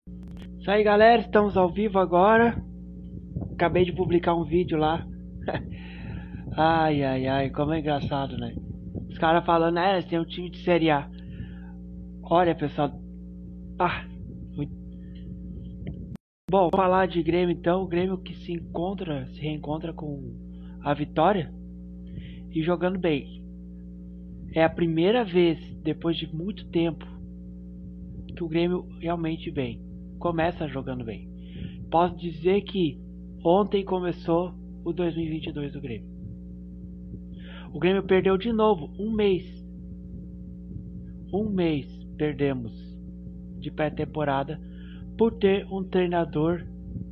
Isso aí, galera, estamos ao vivo agora. Acabei de publicar um vídeo lá. Ai, ai, ai, como é engraçado, né? Os caras falando, tem um time de Série A. Olha, pessoal. Ah, bom, falar de Grêmio então. O Grêmio que se reencontra com a vitória e jogando bem. É a primeira vez, depois de muito tempo, que o Grêmio realmente vem. Começa jogando bem. Posso dizer que ontem começou o 2022 do Grêmio. O Grêmio perdeu de novo um mês. Um mês perdemos de pré-temporada por ter um treinador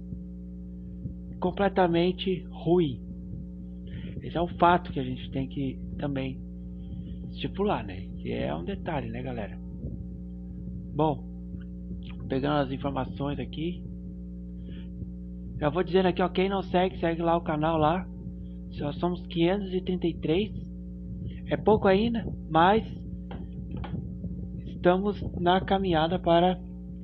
completamente ruim. Esse é um fato que a gente tem que também estipular, né? Que é um detalhe, né, galera? Bom, pegando as informações aqui. Já vou dizendo aqui, ó, quem não segue, segue lá o canal lá. Só somos 533. É pouco ainda, mas estamos na caminhada para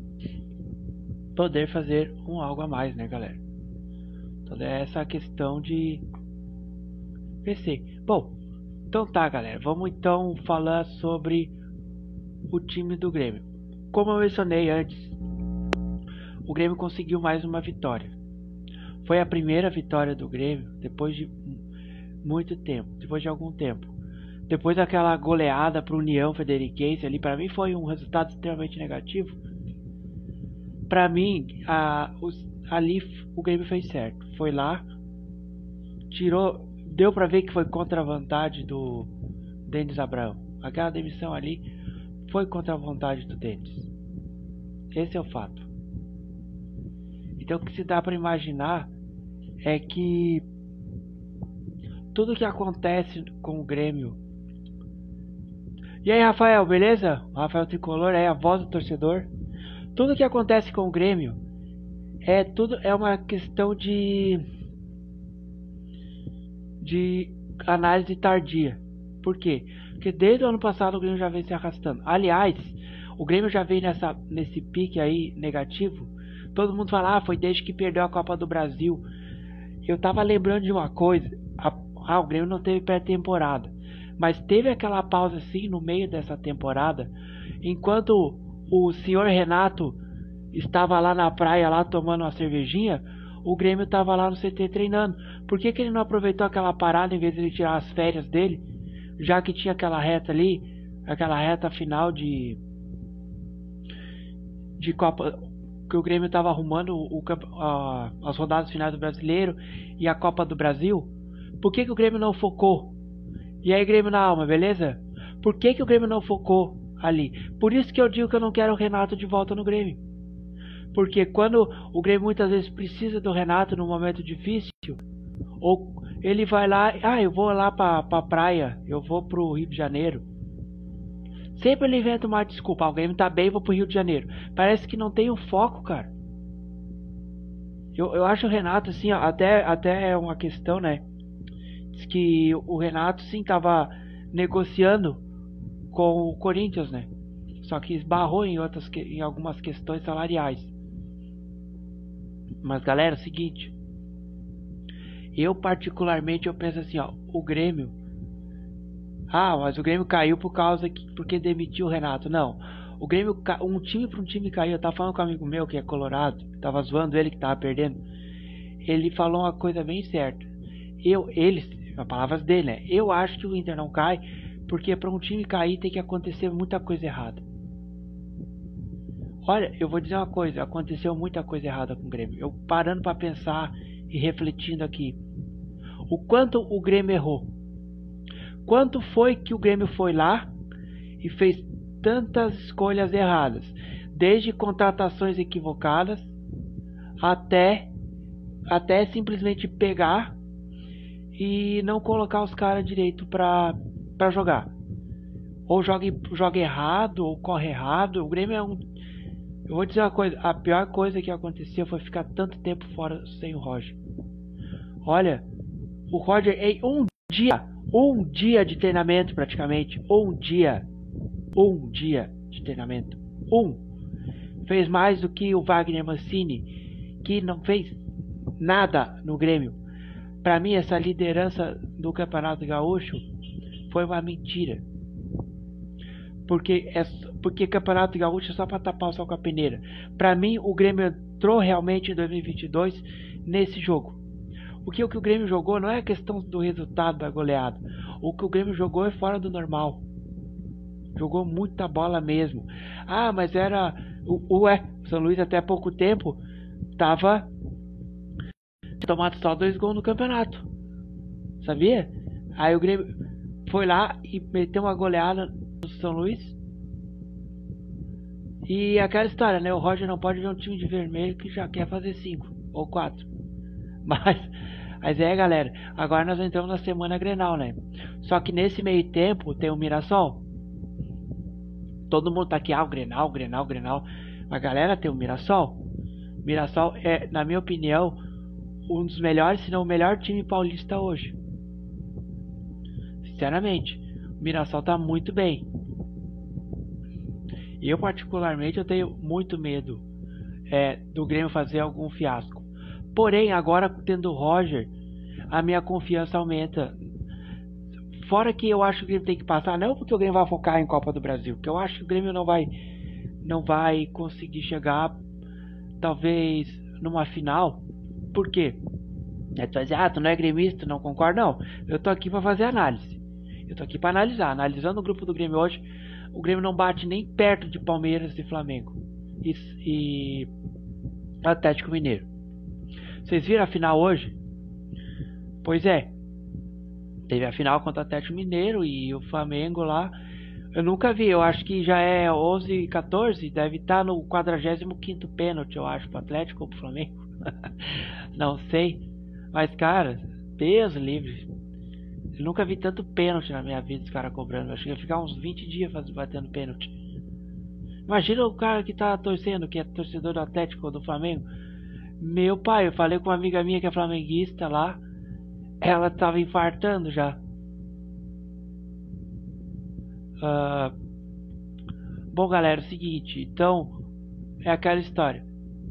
poder fazer algo a mais, né, galera? Toda essa questão de PC. Bom, então tá, galera. Vamos então falar sobre o time do Grêmio. Como eu mencionei antes, o Grêmio conseguiu mais uma vitória. Foi a primeira vitória do Grêmio depois de muito tempo, depois de algum tempo. Depois daquela goleada para o União Frederiquense ali, para mim foi um resultado extremamente negativo. Para mim, ali o Grêmio fez certo. Foi lá, tirou, deu para ver que foi contra a vontade do Denis Abraão. Aquela demissão ali foi contra a vontade do Denis. Esse é o fato. Então o que se dá para imaginar é que tudo que acontece com o Grêmio. E aí, Rafael, beleza? Rafael Tricolor é a voz do torcedor. Tudo que acontece com o Grêmio é uma questão de análise tardia. Por quê? Porque desde o ano passado o Grêmio já vem se arrastando. Aliás, o Grêmio já vem nesse pique aí negativo. Todo mundo fala, foi desde que perdeu a Copa do Brasil. Eu tava lembrando de uma coisa. O Grêmio não teve pré-temporada. Mas teve aquela pausa assim no meio dessa temporada. Enquanto o senhor Renato estava lá na praia, lá tomando uma cervejinha, o Grêmio estava lá no CT treinando. Por que ele não aproveitou aquela parada em vez de ele tirar as férias dele? Já que tinha aquela reta ali, aquela reta final de Copa, que o Grêmio estava arrumando as rodadas finais do Brasileiro e a Copa do Brasil. Por que o Grêmio não focou? E aí, Grêmio na alma, beleza? Por que o Grêmio não focou ali? Por isso que eu digo que eu não quero o Renato de volta no Grêmio. Porque quando o Grêmio muitas vezes precisa do Renato num momento difícil, ou ele vai lá, eu vou lá pra praia, eu vou pro Rio de Janeiro. Sempre ele inventa uma desculpa, o Grêmio tá bem, vou pro Rio de Janeiro. Parece que não tem um foco, cara. Eu acho o Renato, assim, até é uma questão, né? Diz que o Renato, sim, tava negociando com o Corinthians, né? Só que esbarrou em algumas questões salariais. Mas, galera, é o seguinte. Eu, particularmente, eu penso assim, o Grêmio... mas o Grêmio caiu porque demitiu o Renato. Não. O Grêmio, para um time caiu. Eu tava falando com um amigo meu que é colorado. Tava zoando ele que tava perdendo. Ele falou uma coisa bem certa. As palavras dele, né? Eu acho que o Inter não cai porque para um time cair tem que acontecer muita coisa errada. Olha, eu vou dizer uma coisa, aconteceu muita coisa errada com o Grêmio. Eu parando para pensar e refletindo aqui, o quanto o Grêmio errou. Quanto foi que o Grêmio foi lá e fez tantas escolhas erradas, desde contratações equivocadas até simplesmente pegar e não colocar os caras direito para jogar. Ou joga errado, ou corre errado. O Grêmio é eu vou dizer uma coisa, a pior coisa que aconteceu foi ficar tanto tempo fora sem o Roger. Olha, o Roger em um dia de treinamento praticamente, um dia de treinamento, fez mais do que o Wagner Mancini, que não fez nada no Grêmio. Para mim, essa liderança do Campeonato Gaúcho foi uma mentira. Porque Campeonato Gaúcho é só para tapar o sol com a peneira. Para mim, o Grêmio entrou realmente em 2022 nesse jogo. O que o Grêmio jogou não é a questão do resultado da goleada. O que o Grêmio jogou é fora do normal. Jogou muita bola mesmo. Ah, mas era... o São Luís até há pouco tempo tava tomado só 2 gols no campeonato. Sabia? Aí o Grêmio foi lá e meteu uma goleada no São Luís. E aquela história, né? O Roger não pode ver um time de vermelho que já quer fazer 5 ou 4. Mas galera, agora nós entramos na semana Grenal, né? Só que nesse meio tempo tem o Mirassol. Todo mundo tá aqui, o Grenal. Mas galera, tem o Mirassol. Mirassol é, na minha opinião, um dos melhores, se não o melhor time paulista hoje. Sinceramente, o Mirassol tá muito bem. E eu particularmente eu tenho muito medo do Grêmio fazer algum fiasco. Porém, agora tendo o Roger, a minha confiança aumenta. Fora que eu acho que o Grêmio tem que passar, não porque o Grêmio vai focar em Copa do Brasil, porque eu acho que o Grêmio não vai conseguir chegar, talvez, numa final. Por quê? Tu vai dizer, tu não é gremista, não concordo, não. Eu tô aqui para fazer análise. Eu tô aqui para analisar. Analisando o grupo do Grêmio hoje, o Grêmio não bate nem perto de Palmeiras e Flamengo. E Atlético Mineiro. Vocês viram a final hoje? Pois é. Teve a final contra o Atlético Mineiro e o Flamengo lá. Eu nunca vi, eu acho que já é 11-14, deve estar no 45º pênalti, eu acho, pro Atlético ou pro Flamengo. Não sei. Mas, cara, Deus livre. Eu nunca vi tanto pênalti na minha vida, os caras cobrando. Eu acho que ia ficar uns 20 dias batendo pênalti. Imagina o cara que tá torcendo, que é torcedor do Atlético ou do Flamengo. Meu pai, eu falei com uma amiga minha que é flamenguista lá. Ela tava infartando já. Bom, galera, é o seguinte. Então, é aquela história.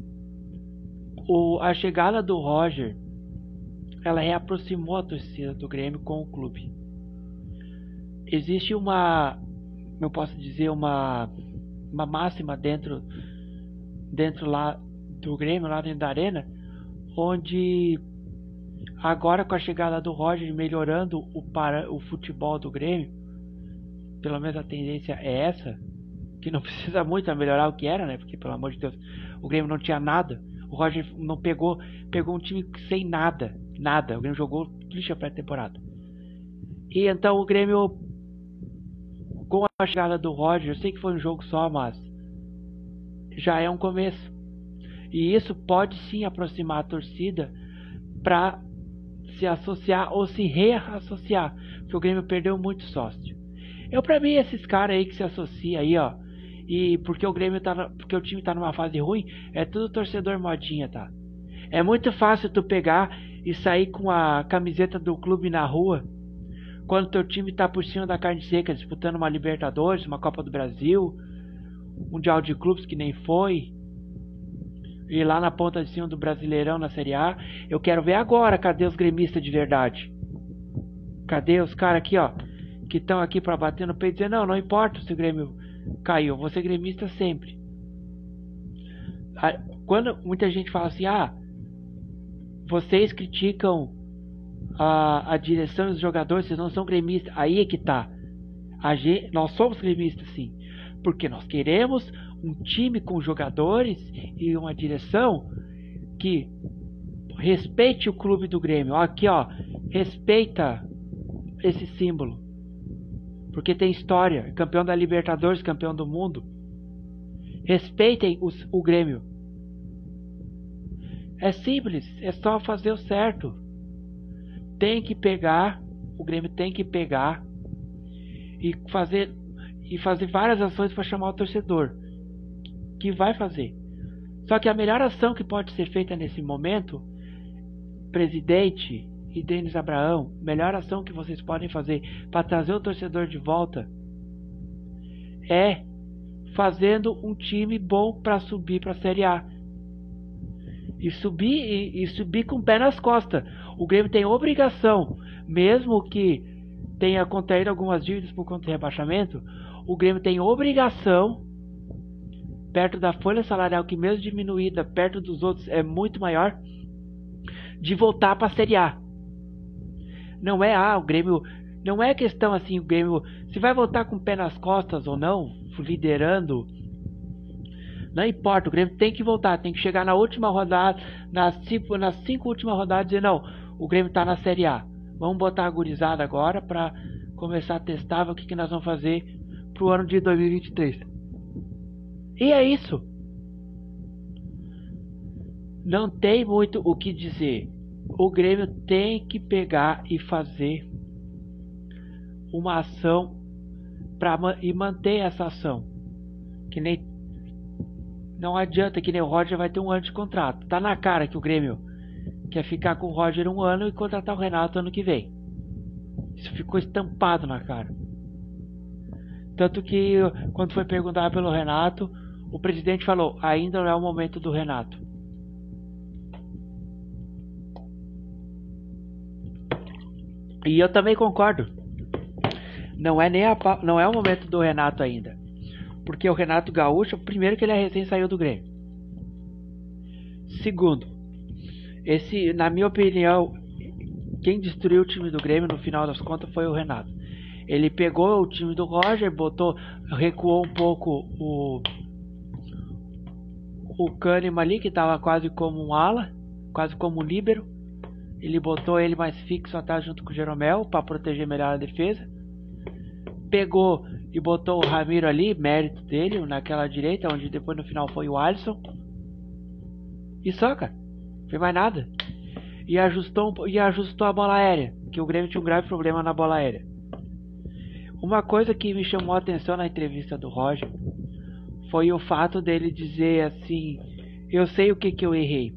A chegada do Roger, ela reaproximou a torcida do Grêmio com o clube. Existe uma, eu posso dizer, uma máxima dentro lá do Grêmio, lá dentro da arena, onde agora com a chegada do Roger melhorando o futebol do Grêmio, pelo menos a tendência é essa, que não precisa muito melhorar o que era, né? Porque pelo amor de Deus, o Grêmio não tinha nada. O Roger não pegou um time sem nada. O Grêmio jogou lixa pré-temporada. E então o Grêmio, com a chegada do Roger, eu sei que foi um jogo só, mas já é um começo. E isso pode sim aproximar a torcida para se associar ou se reassociar, porque o Grêmio perdeu muito sócio. Pra mim, esses caras aí que se associam aí, ó, e porque porque o time tá numa fase ruim, é tudo torcedor modinha, tá? É muito fácil tu pegar e sair com a camiseta do clube na rua quando teu time tá por cima da carne seca, disputando uma Libertadores, uma Copa do Brasil, Mundial de Clubes que nem foi, e lá na ponta de cima do Brasileirão na Série A. Eu quero ver agora, cadê os gremistas de verdade? Cadê os caras aqui, ó, que estão aqui para bater no peito e dizer, não importa se o Grêmio caiu, vou ser gremista sempre. Quando muita gente fala assim, vocês criticam a direção e os jogadores, vocês não são gremistas, aí é que tá. Nós somos gremistas sim, porque nós queremos um time com jogadores e uma direção que respeite o clube do Grêmio. Aqui, ó, respeita esse símbolo, porque tem história, campeão da Libertadores, campeão do mundo. Respeitem o Grêmio. É simples, é só fazer o certo. O Grêmio tem que pegar e fazer várias ações para chamar o torcedor, que vai fazer. Só que a melhor ação que pode ser feita nesse momento, presidente e Denis Abraão, melhor ação que vocês podem fazer para trazer o torcedor de volta é fazendo um time bom para subir para a Série A. E subir com o pé nas costas. O Grêmio tem obrigação, mesmo que tenha contraído algumas dívidas por conta do rebaixamento, o Grêmio tem obrigação, perto da folha salarial, que mesmo diminuída, perto dos outros é muito maior, de voltar para a Série A. Não é o Grêmio, não é questão assim, o Grêmio se vai voltar com o pé nas costas ou não, liderando. Não importa, o Grêmio tem que voltar, tem que chegar na última rodada, nas 5 últimas rodadas, e dizer, não, o Grêmio está na Série A. Vamos botar a gurizada agora para começar a testar o que nós vamos fazer pro ano de 2023. E é isso. Não tem muito o que dizer. O Grêmio tem que pegar e fazer uma ação e manter essa ação. Que nem não adianta, que nem o Roger vai ter um ano de contrato. Tá na cara que o Grêmio quer ficar com o Roger um ano e contratar o Renato ano que vem. Isso ficou estampado na cara. Tanto que quando foi perguntado pelo Renato, o presidente falou, ainda não é o momento do Renato. E eu também concordo. Não é o momento do Renato ainda. Porque o Renato Gaúcho, primeiro que ele é recém saiu do Grêmio. Segundo, na minha opinião, quem destruiu o time do Grêmio no final das contas foi o Renato. Ele pegou o time do Roger, recuou um pouco o Kahneman ali, que estava quase como um ala, quase como um líbero. Ele botou ele mais fixo atrás junto com o Jeromel para proteger melhor a defesa. Pegou e botou o Ramiro ali, mérito dele, naquela direita, onde depois no final foi o Alisson. E só, cara, não fez mais nada. E ajustou a bola aérea, que o Grêmio tinha um grave problema na bola aérea. Uma coisa que me chamou a atenção na entrevista do Roger foi o fato dele dizer assim, eu sei o que eu errei.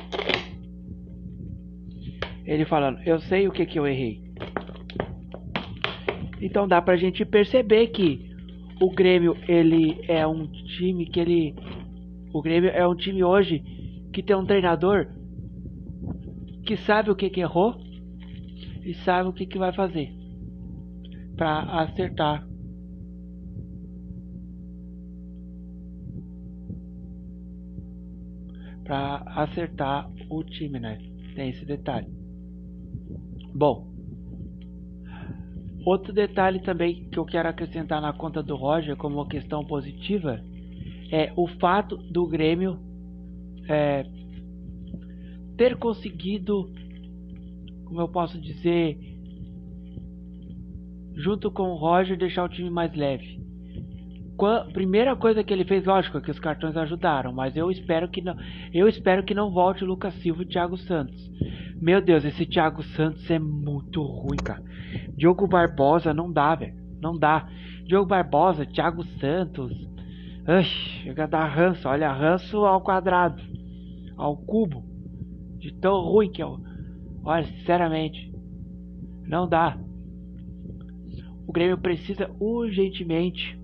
Ele falando, eu sei o que eu errei. Então dá pra gente perceber que o Grêmio, ele é um time o Grêmio é um time hoje que tem um treinador que sabe o que errou e sabe o que vai fazer pra acertar. Pra acertar o time, né? Tem esse detalhe. Bom, outro detalhe também que eu quero acrescentar na conta do Roger como uma questão positiva é o fato do Grêmio ter conseguido, como eu posso dizer, junto com o Roger, deixar o time mais leve. Primeira coisa que ele fez, lógico que os cartões ajudaram, mas eu espero que não volte o Lucas Silva e o Thiago Santos. Meu Deus, esse Thiago Santos é muito ruim, cara. Diogo Barbosa não dá, velho. Não dá. Diogo Barbosa, Thiago Santos. Chega a dar ranço. Olha, ranço ao quadrado. Ao cubo. De tão ruim que é. Olha, sinceramente. Não dá. O Grêmio precisa urgentemente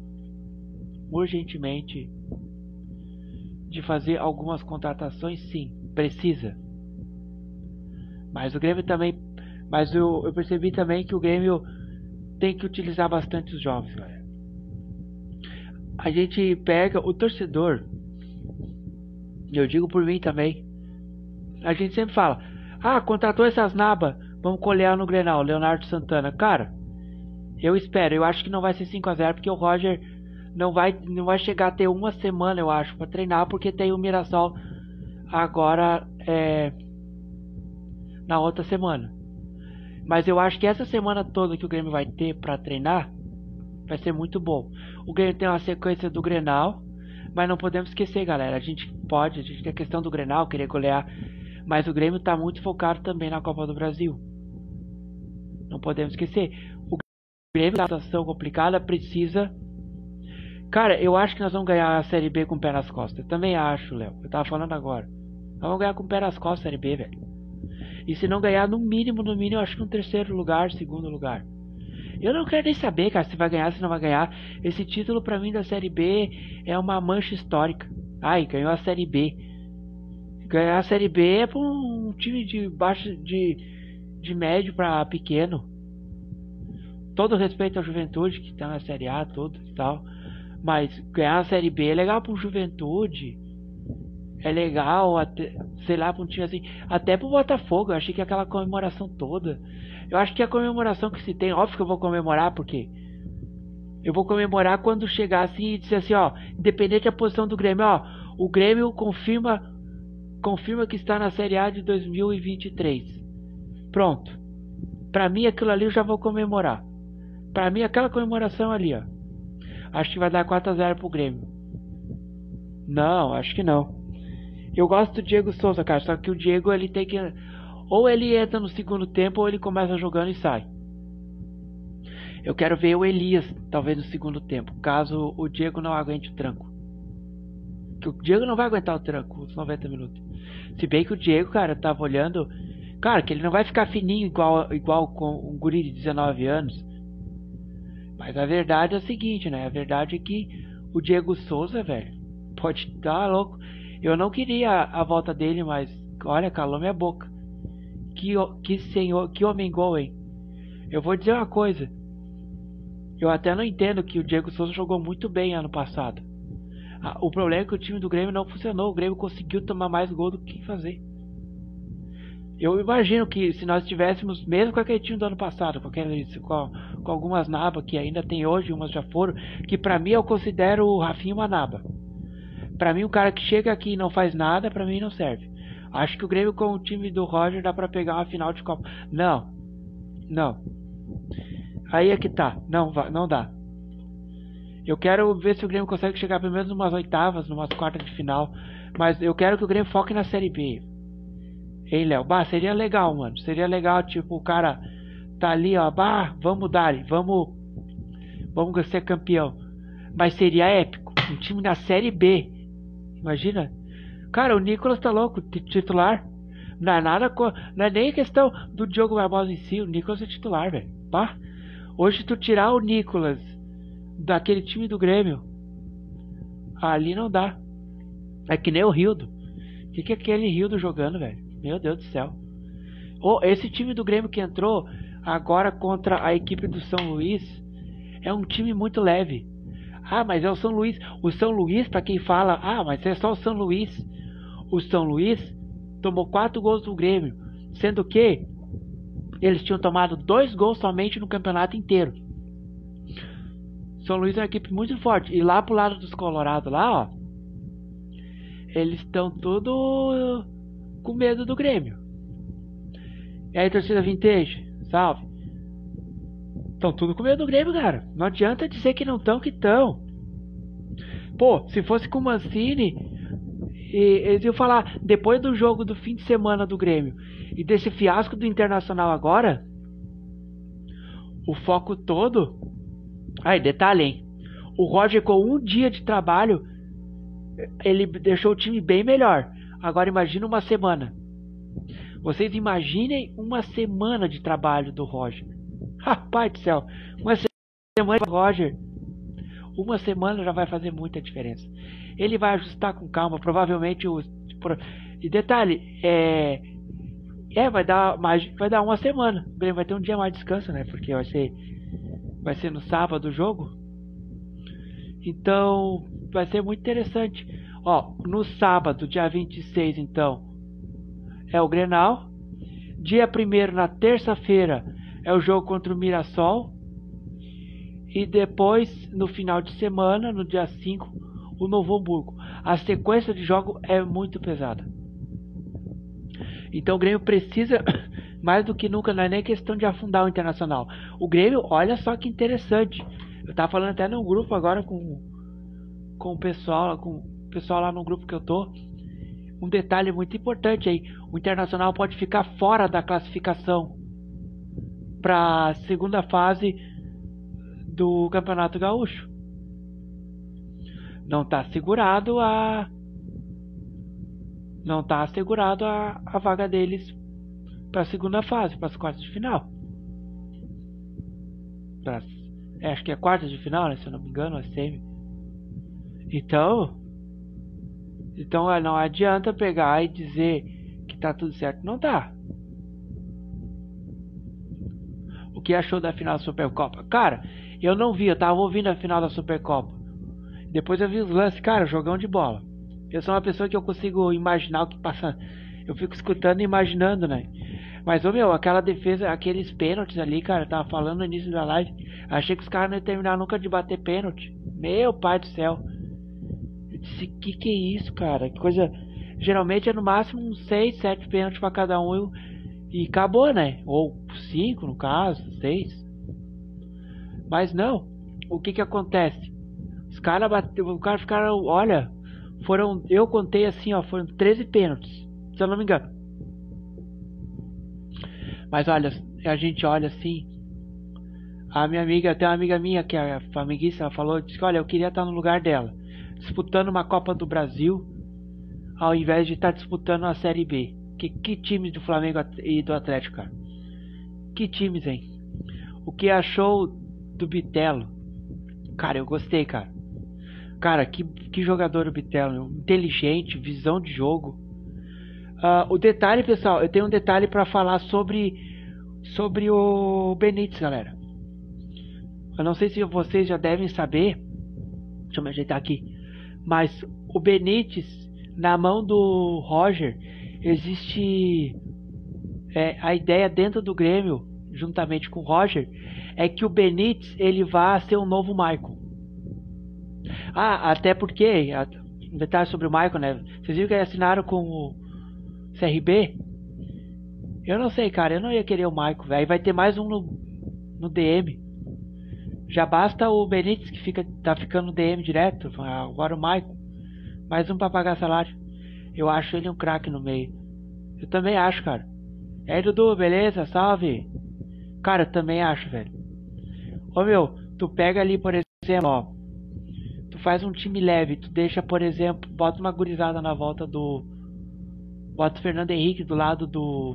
de fazer algumas contratações, sim. Precisa. Mas o Grêmio também. Mas eu percebi também que o Grêmio tem que utilizar bastante os jovens, galera. A gente pega o torcedor. Eu digo por mim também. A gente sempre fala: contratou essas nabas, vamos colher no Grenal, Leonardo Santana. Cara, eu espero. Eu acho que não vai ser 5-0, porque o Roger não vai chegar a ter uma semana, eu acho, para treinar, porque tem o Mirassol agora na outra semana. Mas eu acho que essa semana toda que o Grêmio vai ter para treinar vai ser muito bom. O Grêmio tem uma sequência do Grenal, mas não podemos esquecer, galera. A gente tem a questão do Grenal, querer golear, mas o Grêmio está muito focado também na Copa do Brasil. Não podemos esquecer. O Grêmio, na situação complicada, precisa. Cara, eu acho que nós vamos ganhar a Série B com o pé nas costas. Eu também acho, Léo. Eu tava falando agora. Nós vamos ganhar com o pé nas costas a Série B, velho. E se não ganhar, no mínimo, eu acho que no terceiro lugar, segundo lugar. Eu não quero nem saber, cara, se vai ganhar, se não vai ganhar. Esse título pra mim da Série B é uma mancha histórica. Ai, ganhou a Série B. Ganhar a Série B é pra um time de baixo de médio pra pequeno. Todo respeito à Juventude que tá na Série A tudo e tal. Mas ganhar a Série B é legal pro Juventude. É legal, até, sei lá, pra um time assim. Até pro Botafogo, eu achei que aquela comemoração toda. Eu acho que a comemoração que se tem, óbvio que eu vou comemorar, porque eu vou comemorar quando chegar assim e dizer assim, ó, independente da posição do Grêmio, ó, o Grêmio confirma que está na Série A de 2023. Pronto. Pra mim aquilo ali eu já vou comemorar. Pra mim aquela comemoração ali, ó. Acho que vai dar 4-0 pro Grêmio. Não, acho que não. Eu gosto do Diego Souza, cara, só que o Diego ele tem que... Ou ele entra no segundo tempo ou ele começa jogando e sai. Eu quero ver o Elias, talvez no segundo tempo, caso o Diego não aguente o tranco. Que o Diego não vai aguentar o tranco, os 90 minutos. Se bem que o Diego, cara, eu tava olhando... Cara, que ele não vai ficar fininho igual com um guri de 19 anos. Mas a verdade é a seguinte, né? A verdade é que o Diego Souza, velho, pode estar louco. Eu não queria a volta dele, mas olha, calou minha boca. Que senhor, que homem gol, hein? Eu vou dizer uma coisa. Eu até não entendo que o Diego Souza jogou muito bem ano passado. O problema é que o time do Grêmio não funcionou. O Grêmio conseguiu tomar mais gol do que fazer. Eu imagino que se nós tivéssemos, mesmo com aquele time do ano passado, com algumas nabas que ainda tem hoje, umas já foram, que pra mim eu considero o Rafinha uma naba. Pra mim, um cara que chega aqui e não faz nada, pra mim não serve. Acho que o Grêmio com o time do Roger dá pra pegar uma final de Copa. Não. Aí é que tá. Não dá. Eu quero ver se o Grêmio consegue chegar pelo menos numas oitavas, numas quartas de final. Mas eu quero que o Grêmio foque na Série B. Hein, Léo? Bah, seria legal, mano. Seria legal, tipo, o cara tá ali, ó. Bah, vamos dar, vamos ser campeão. Mas seria épico. Um time na Série B. Imagina. Cara, o Nicolas tá louco, titular. Não é nada, não é nem questão do Diogo Barbosa em si. O Nicolas é titular, velho. Pá. Hoje tu tirar o Nicolas daquele time do Grêmio, ali não dá. É que nem o Rildo. O que é aquele Rildo jogando, velho? Meu Deus do céu. Esse time do Grêmio que entrou agora contra a equipe do São Luís é um time muito leve. Ah, mas é o São Luís. O São Luís, pra quem fala, ah, mas é só o São Luís. O São Luís tomou 4 gols do Grêmio, sendo que eles tinham tomado 2 gols somente no campeonato inteiro. São Luís é uma equipe muito forte. E lá pro lado dos Colorados, lá, ó, eles estão tudo com medo do Grêmio. E aí, torcida Vintage, salve. Estão tudo com medo do Grêmio, cara. Não adianta dizer que não estão, que estão. Pô, se fosse com o Mancini, eles iam falar, depois do jogo do fim de semana do Grêmio e desse fiasco do Internacional agora, o foco todo... Aí, detalhe, hein? O Roger, com um dia de trabalho, ele deixou o time bem melhor. Agora imagina uma semana. Vocês imaginem uma semana de trabalho do Roger. Rapaz do céu, uma semana do Roger, uma semana já vai fazer muita diferença. Ele vai ajustar com calma, provavelmente e detalhe, vai dar uma semana. O Grêmio vai ter um dia mais de descanso, né? Porque vai ser no sábado o jogo. Então, vai ser muito interessante. Ó, no sábado, dia 26, então, é o Grenal. Dia 1º, na terça-feira, é o jogo contra o Mirassol. E depois, no final de semana, no dia 5, o Novo Hamburgo. A sequência de jogo é muito pesada. Então o Grêmio precisa, mais do que nunca, não é nem questão de afundar o Internacional. O Grêmio, olha só que interessante. Eu tava falando até no grupo agora com o pessoal lá no grupo que eu tô. Um detalhe muito importante aí. O Internacional pode ficar fora da classificação para a segunda fase do Campeonato Gaúcho. Não está assegurado a vaga deles para a segunda fase, para as quartas de final. acho que é quarta de final, né? Se eu não me engano, é semi. Então não adianta pegar e dizer que tá tudo certo. Não tá. O que achou da final da Supercopa? Cara, eu não vi, eu tava ouvindo a final da Supercopa. Depois eu vi os lances, cara, jogão de bola. Eu sou uma pessoa que eu consigo imaginar o que passa. Eu fico escutando e imaginando, né? Mas, ô meu, aquela defesa, aqueles pênaltis ali, cara, eu tava falando no início da live. Achei que os caras não iam terminar nunca de bater pênalti. Meu pai do céu. Eu disse, que é isso, cara? Que coisa. Geralmente é no máximo uns 6, 7 pênaltis pra cada um e acabou, né? Ou 5 no caso, 6. Mas não. O que acontece? Os caras ficaram, olha, eu contei assim, ó, foram 13 pênaltis, se eu não me engano. Mas olha, a gente olha assim, a minha amiga, tem uma amiga minha que é flamenguista, ela falou, disse que, olha, eu queria estar no lugar dela, disputando uma Copa do Brasil, ao invés de estar disputando a Série B. Que times do Flamengo e do Atlético, cara? Que times, hein? O que achou do Bitelo? Cara, eu gostei, cara. Cara, que jogador o Bitelo, inteligente, visão de jogo. O detalhe, pessoal, eu tenho um detalhe para falar sobre o Benítez, galera. Eu não sei se vocês já devem saber. Deixa eu me ajeitar aqui. Mas o Benítez, na mão do Roger, existe a ideia dentro do Grêmio, juntamente com o Roger, é que o Benítez ele vai ser um novo Maicon. Até porque, um detalhe sobre o Maicon, né? Vocês viram que eles assinaram com o CRB? Eu não sei, cara, eu não ia querer o Maicon, velho. Vai ter mais um no DM. Já basta o Benítez que tá ficando no DM direto. Agora o Maicon. Mais um pra pagar salário. Eu acho ele um craque no meio. Eu também acho, cara. E aí, Dudu, beleza? Salve. Cara, eu também acho, velho. Ô meu, tu pega ali, por exemplo, ó. Tu faz um time leve, tu deixa, por exemplo, bota uma gurizada na volta do. Bota o Fernando Henrique do lado do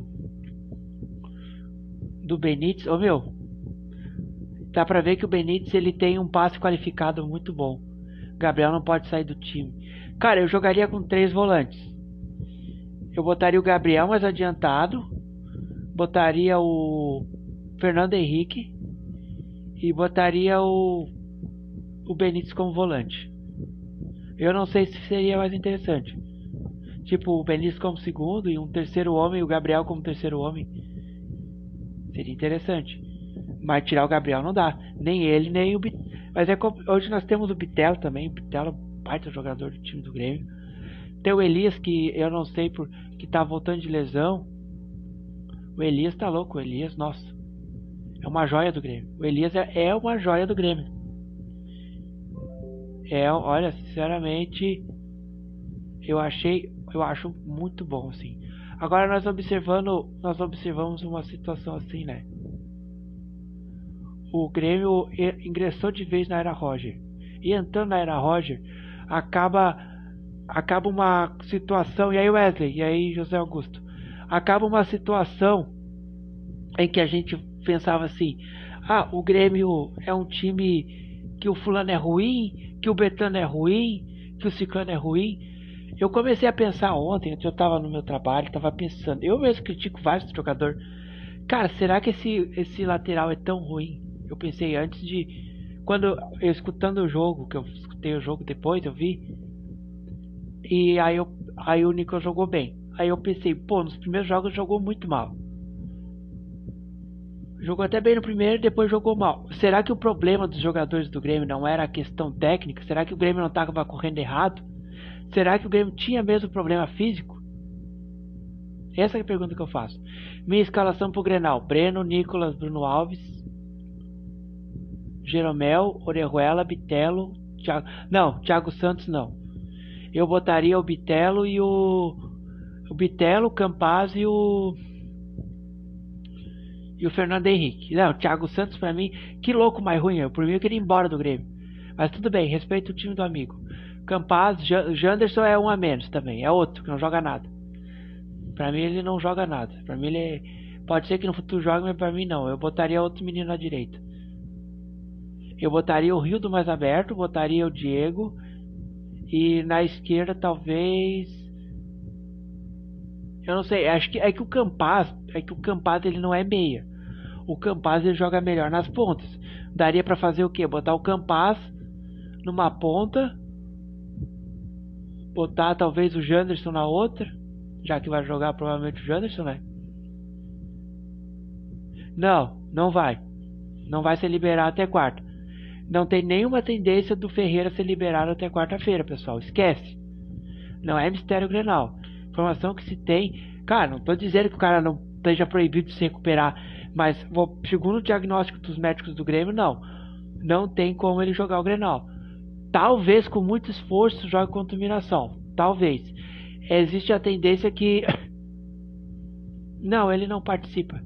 Benítez. Ô meu, dá pra ver que o Benítez ele tem um passe qualificado muito bom. Gabriel não pode sair do time. Cara, eu jogaria com 3 volantes. Eu botaria o Gabriel mais adiantado. Botaria o Fernando Henrique. E botaria o Benítez como volante. Eu não sei se seria mais interessante. Tipo, o Benítez como segundo e um terceiro homem e o Gabriel como terceiro homem. Seria interessante. Mas tirar o Gabriel não dá. Nem ele, nem o Bitelo. Mas hoje nós temos o Bitelo também. O Bitelo é um baita jogador do time do Grêmio. Tem o Elias, que eu não sei que tá voltando de lesão. O Elias tá louco. O Elias, nossa. É uma joia do Grêmio. O Elias é uma joia do Grêmio. Olha, sinceramente, eu acho muito bom, assim. Agora nós observamos uma situação assim, né? O Grêmio ingressou de vez na era Roger. E entrando na era Roger, acaba uma situação. E aí, Wesley, e aí, José Augusto, acaba uma situação em que a gente pensava assim: o Grêmio é um time que o fulano é ruim, que o Betano é ruim, que o ciclano é ruim. Eu comecei a pensar ontem, eu estava no meu trabalho, estava pensando, eu mesmo critico vários jogadores. Cara, será que esse lateral é tão ruim? Eu pensei antes de, quando eu escutando o jogo, que eu escutei o jogo depois, eu vi, e aí o Nico jogou bem. Aí eu pensei, pô, nos primeiros jogos jogou muito mal. Jogou até bem no primeiro, depois jogou mal. Será que o problema dos jogadores do Grêmio não era a questão técnica? Será que o Grêmio não estava correndo errado? Será que o Grêmio tinha mesmo problema físico? Essa é a pergunta que eu faço. Minha escalação pro Grenal: Breno, Nicolas, Bruno Alves, Jeromel, Orejuela, Bitelo, Thiago... Não, Thiago Santos não. Eu botaria o Bitelo e o Bitelo, o Campaz e o Fernando Henrique. Não, o Thiago Santos pra mim, que louco mais ruim. Por mim eu queria ir embora do Grêmio. Mas tudo bem, respeito o time do amigo. Campaz, Janderson é um a menos também. É outro que não joga nada. Pra mim ele não joga nada. Pra mim ele pode ser que no futuro jogue, mas pra mim não. Eu botaria outro menino na direita. Eu botaria o Rildo mais aberto, botaria o Diego. E na esquerda talvez... Eu não sei, acho que é que o Campaz ele não é meia. O Campaz ele joga melhor nas pontas. Daria pra fazer o quê? Botar o Campaz numa ponta, botar talvez o Janderson na outra, já que vai jogar provavelmente o Janderson, né? Não vai. Não vai ser liberado até quarta. Não tem nenhuma tendência do Ferreira ser liberado até quarta-feira, pessoal. Esquece. Não é mistério Grenal. Informação que se tem... Cara, não tô dizendo que o cara não esteja proibido de se recuperar, mas segundo o diagnóstico dos médicos do Grêmio, não tem como ele jogar o Grenal. Talvez com muito esforço jogue contra o Mirassol. Talvez. Existe a tendência que... Não, ele não participa.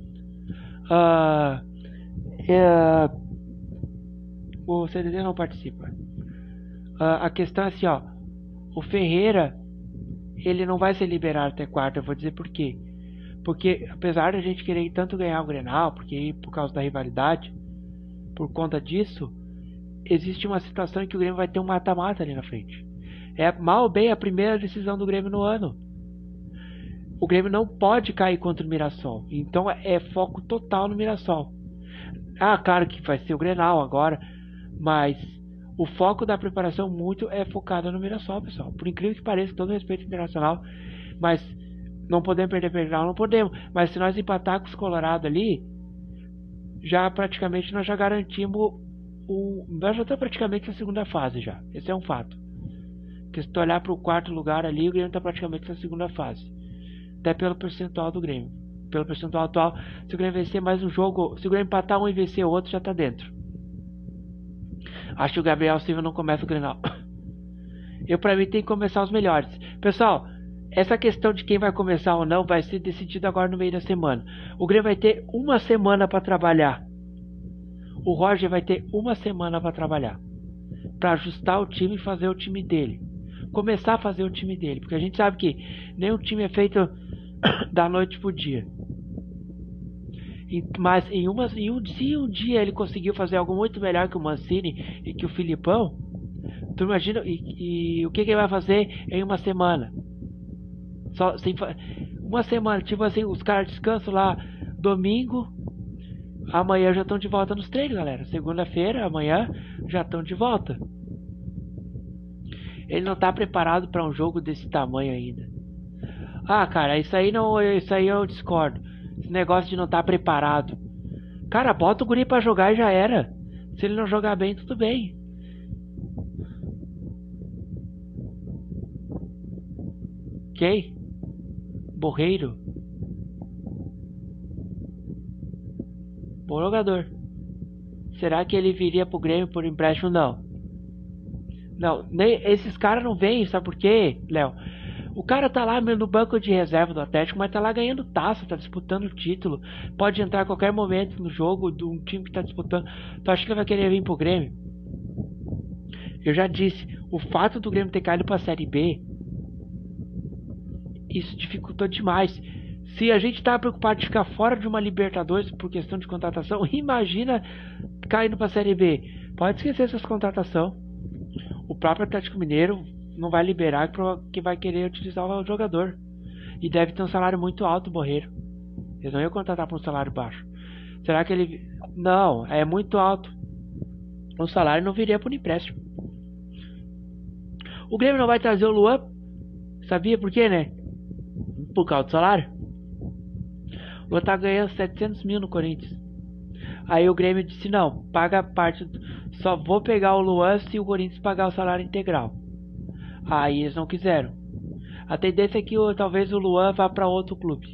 O CDD não participa. A questão é assim, ó. O Ferreira, ele não vai ser liberado até quarta. Eu vou dizer por quê. Porque apesar de a gente querer tanto ganhar o Grenal, porque por causa da rivalidade, por conta disso, existe uma situação em que o Grêmio vai ter um mata-mata ali na frente. É mal ou bem a primeira decisão do Grêmio no ano. O Grêmio não pode cair contra o Mirassol. Então é foco total no Mirassol. Claro que vai ser o Grenal agora, mas o foco da preparação muito é focado no Mirassol, pessoal. Por incrível que pareça, todo respeito internacional, mas não podemos perder Grenal, não podemos. Mas se nós empatar com os Colorado ali, já praticamente nós já garantimos nós já estamos praticamente na segunda fase já. Esse é um fato. Porque se tu olhar para o quarto lugar ali, o Grêmio está praticamente na segunda fase. Até pelo percentual do Grêmio. Pelo percentual atual, se o Grêmio vencer mais um jogo, se o Grêmio empatar um e vencer o outro, já está dentro. Acho que o Gabriel Silva não começa o Grenal. Pra mim tem que começar os melhores. Pessoal, essa questão de quem vai começar ou não vai ser decidido agora no meio da semana. O Grêmio vai ter uma semana para trabalhar. O Roger vai ter uma semana para trabalhar. Para ajustar o time e fazer o time dele. Começar a fazer o time dele. Porque a gente sabe que nenhum time é feito da noite pro dia. Mas se um dia ele conseguiu fazer algo muito melhor que o Mancini e que o Filipão, tu imagina e o que ele vai fazer em uma semana? Uma semana, tipo assim, os caras descansam lá domingo, amanhã já estão de volta nos treinos, galera. Segunda-feira, amanhã já estão de volta. Ele não tá preparado para um jogo desse tamanho ainda. Cara, isso aí eu discordo. Esse negócio de não estar preparado. Cara, bota o guri pra jogar e já era. Se ele não jogar bem, tudo bem. Ok? Borreiro. Bom jogador. Será que ele viria pro Grêmio por empréstimo? Não, esses caras não vêm, sabe por quê, Léo? O cara tá lá no banco de reserva do Atlético, mas tá lá ganhando taça, tá disputando o título. Pode entrar a qualquer momento no jogo de um time que tá disputando. Tu acha que ele vai querer vir pro Grêmio? Eu já disse, o fato do Grêmio ter caído pra Série B, isso dificultou demais. Se a gente tá preocupado de ficar fora de uma Libertadores por questão de contratação, imagina caindo pra Série B. Pode esquecer essas contratações. O próprio Atlético Mineiro não vai liberar que vai querer utilizar o jogador. E deve ter um salário muito alto, o Borreiro. Eles não iam contratar por um salário baixo. Será que ele... Não, é muito alto. O salário não viria por empréstimo. O Grêmio não vai trazer o Luan. Sabia por quê, né? Por causa do salário. O Luan tá ganhando 700 mil no Corinthians. Aí o Grêmio disse, não, paga a parte... Só vou pegar o Luan se o Corinthians pagar o salário integral. Aí eles não quiseram. A tendência é que talvez o Luan vá para outro clube.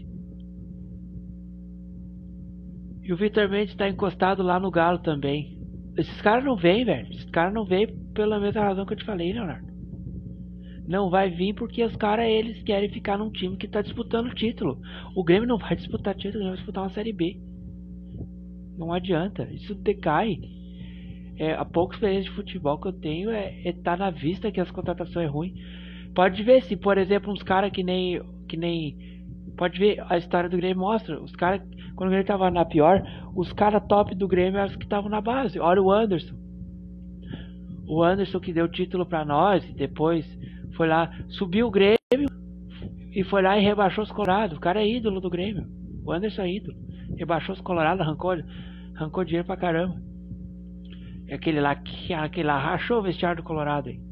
E o Vitor Mendes está encostado lá no Galo também. Esses caras não vêm, velho. Esses caras não vêm pela mesma razão que eu te falei, Leonardo. Não vai vir porque os caras eles querem ficar num time que está disputando o título. O Grêmio não vai disputar título, ele vai disputar uma Série B. Não adianta. Isso decai. A pouca experiência de futebol que eu tenho tá na vista que as contratações é ruim. Pode ver se, por exemplo, uns caras que nem pode ver a história do Grêmio mostra. Os caras Quando o Grêmio tava na pior, os caras top do Grêmio eram os que estavam na base. Olha o Anderson. O Anderson que deu título pra nós e depois foi lá, subiu o Grêmio e foi lá e rebaixou os Colorados. O cara é ídolo do Grêmio. O Anderson é ídolo. Rebaixou os Colorados, arrancou dinheiro pra caramba. E aquele lá rachou o vestiário do Colorado aí.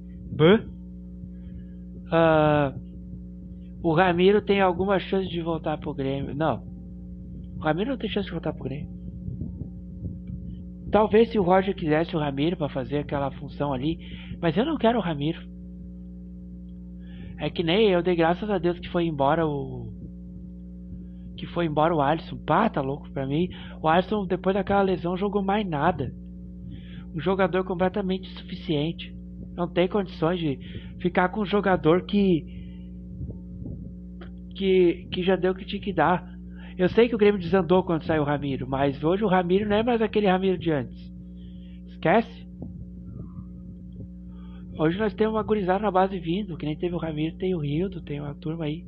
O Ramiro tem alguma chance de voltar pro Grêmio? Não. O Ramiro não tem chance de voltar pro Grêmio. Talvez se o Roger quisesse o Ramiro pra fazer aquela função ali. Mas eu não quero o Ramiro. É que nem eu dei graças a Deus que foi embora o Alisson. Pá, tá louco pra mim. O Alisson depois daquela lesão jogou mais nada. Um jogador completamente insuficiente. Não tem condições de ficar com um jogador que já deu o que tinha que dar. Eu sei que o Grêmio desandou quando saiu o Ramiro, mas hoje o Ramiro não é mais aquele Ramiro de antes. Esquece. Hoje nós temos uma gurizada na base vindo, que nem teve o Ramiro, tem o Rildo, tem uma turma aí.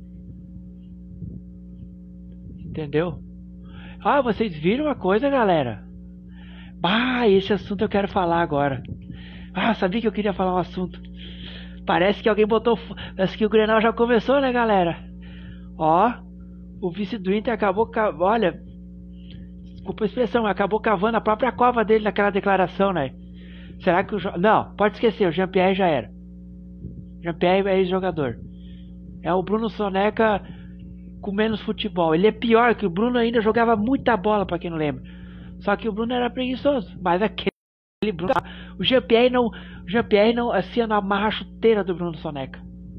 Entendeu? Ah, vocês viram uma coisa, galera? Bah, esse assunto eu quero falar agora. Ah, sabia que eu queria falar um assunto. Parece que alguém botou... Parece que o Grenal já começou, né, galera? Ó, o vice do Inter acabou... Olha, desculpa a expressão, acabou cavando a própria cova dele naquela declaração, né? Será que o... Não, pode esquecer, o Jean-Pierre já era. Jean-Pierre é ex-jogador. É o Bruno Soneca com menos futebol. Ele é pior, que o Bruno ainda jogava muita bola, pra quem não lembra. Só que o Bruno era preguiçoso. Mas aquele Bruno... O Jean-Pierre não assim, na amarra chuteira do Bruno Soneca.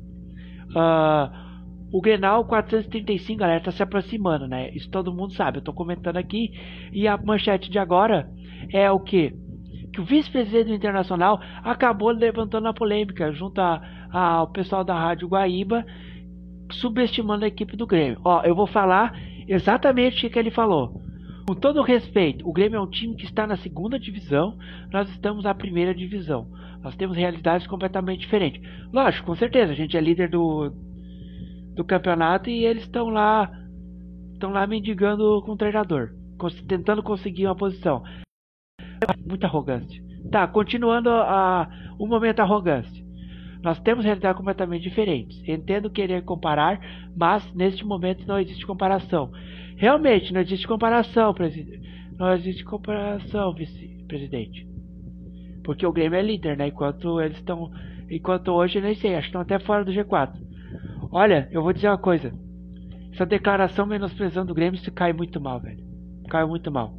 O Grenal 435, galera, tá se aproximando, né? Isso todo mundo sabe. Eu tô comentando aqui. E a manchete de agora é o quê? Que o vice-presidente do Internacional acabou levantando a polêmica junto ao pessoal da Rádio Guaíba, subestimando a equipe do Grêmio. Ó, eu vou falar exatamente o que ele falou. Com todo respeito, o Grêmio é um time que está na segunda divisão, nós estamos na primeira divisão. Nós temos realidades completamente diferentes. Lógico, com certeza, a gente é líder do campeonato e eles estão lá mendigando com o treinador, tentando conseguir uma posição. Muita arrogância. Tá, continuando o momento arrogância. Nós temos realidades completamente diferentes. Entendo querer comparar, mas neste momento não existe comparação. Realmente não existe comparação, presidente. Não existe comparação, vice-presidente. Porque o Grêmio é líder, né? Enquanto hoje, eu nem sei, acho que estão até fora do G4. Olha, eu vou dizer uma coisa. Essa declaração menosprezando o Grêmio, isso cai muito mal, velho. Caiu muito mal.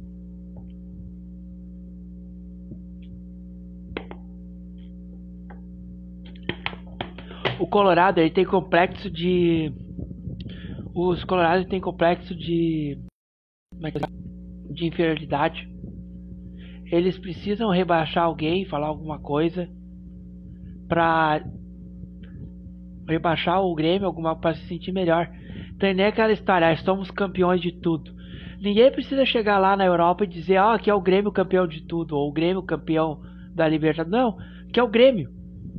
O Colorado, ele tem complexo de... Os Colorados têm complexo de inferioridade. Eles precisam rebaixar alguém, falar alguma coisa pra rebaixar o Grêmio, pra se sentir melhor. Então nem aquela história, somos campeões de tudo. Ninguém precisa chegar lá na Europa e dizer, aqui é o Grêmio campeão de tudo, ou o Grêmio campeão da Libertadores. Não, aqui é o Grêmio.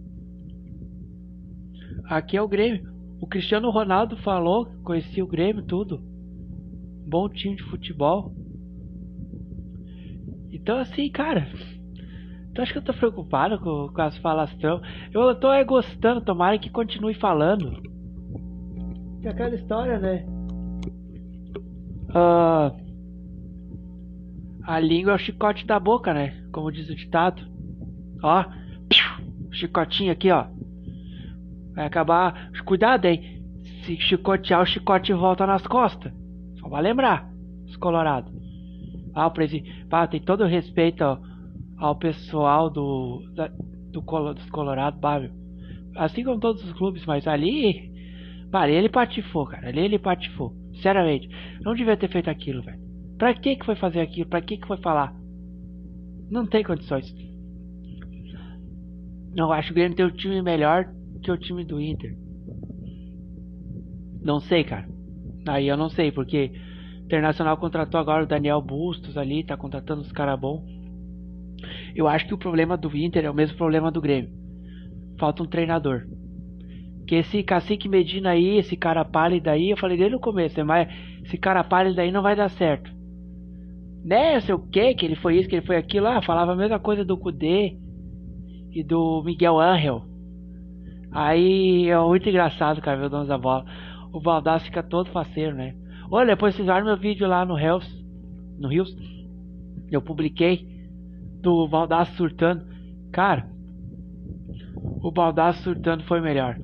Aqui é o Grêmio. O Cristiano Ronaldo falou que conhecia o Grêmio, tudo. Bom time de futebol. Então assim, cara, tu acha que eu tô preocupado com as falastrão? Eu tô gostando, tomara que continue falando. Que é aquela história, né? A língua é o chicote da boca, né? Como diz o ditado. Ó, chicotinho aqui, ó. Vai acabar... Cuidado, hein? Se chicotear, o chicote volta nas costas. Só vai lembrar, os colorados. Tem todo o respeito ao pessoal dos Colorados, assim como todos os clubes, mas ali ele patifou, cara. Ali ele patifou. Sinceramente, não devia ter feito aquilo, velho. Pra que foi fazer aquilo? Pra que foi falar? Não tem condições. Não, acho que o Grêmio tem um time melhor que o time do Inter. Não sei, cara. Aí eu não sei, porque o Internacional contratou agora o Daniel Bustos ali, tá contratando os caras bons. Eu acho que o problema do Inter é o mesmo problema do Grêmio. Falta um treinador. Que esse Cacique Medina aí, esse cara pálido aí, eu falei desde o começo, mas esse cara pálido aí não vai dar certo. Né, não sei o que ele foi isso, que ele foi aquilo. Ah, falava a mesma coisa do Kudê e do Miguel Ángel. Aí é muito engraçado, cara, ver o dono da bola. O Baldassi fica todo faceiro, né? Olha, depois vocês viram meu vídeo lá no Rios. Eu publiquei do Baldassi surtando. Cara, o Baldassi surtando foi melhor.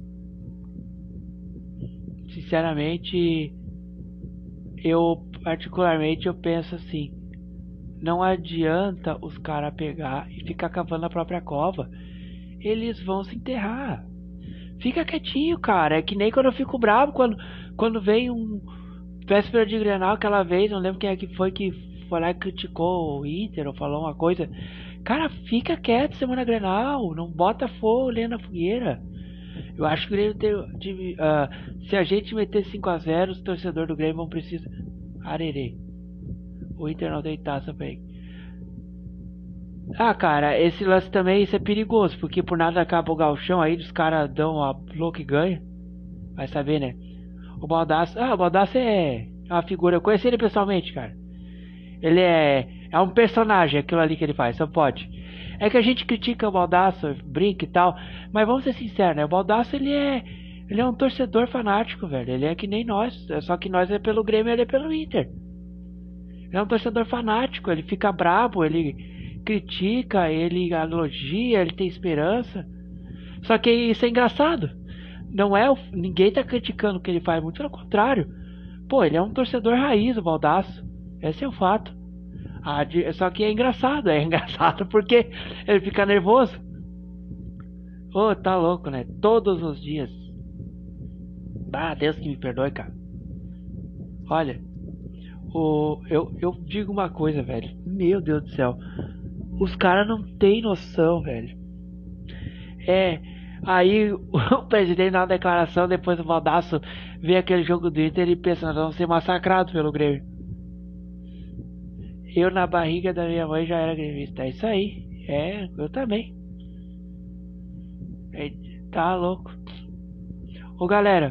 Sinceramente, particularmente eu penso assim, não adianta os caras pegar e ficar cavando a própria cova. Eles vão se enterrar. Fica quietinho, cara. É que nem quando eu fico bravo quando vem um véspera de Grenal aquela vez, não lembro quem é que foi lá e criticou o Inter ou falou uma coisa. Cara, fica quieto semana Grenal, não bota fogo, lenha na fogueira. Eu acho que o Grêmio se a gente meter 5-0, os torcedores do Grêmio vão precisar. Arerê. O Inter não tem taça pra ele. Ah, cara, esse lance também, isso é perigoso, porque por nada acaba o gauchão aí, os caras dão a louca e ganha. Vai saber, né? O Baldassi é uma figura, eu conheci ele pessoalmente, cara. Ele é um personagem, aquilo ali que ele faz, só pode. É que a gente critica o Baldassi, brinca e tal, mas vamos ser sinceros, né? O Baldassi, ele é um torcedor fanático, velho. Ele é que nem nós, só que nós é pelo Grêmio, ele é pelo Inter. Ele é um torcedor fanático, ele fica brabo, ele critica, ele elogia, ele tem esperança. Só que isso é engraçado. Ninguém tá criticando o que ele faz, muito pelo contrário. Pô, ele é um torcedor raiz, o Baldasso. Esse é o fato. Só que é engraçado porque ele fica nervoso. Ô, tá louco, né? Todos os dias. Ah, Deus que me perdoe, cara. Olha, eu digo uma coisa, velho. Meu Deus do céu. Os caras não tem noção, velho. Aí o presidente na declaração, depois do Baldasso, vê aquele jogo do Inter e pensa, nós vamos ser massacrados pelo Grêmio. Eu na barriga da minha mãe já era gremista. É isso aí. Eu também. Tá louco. Ô galera,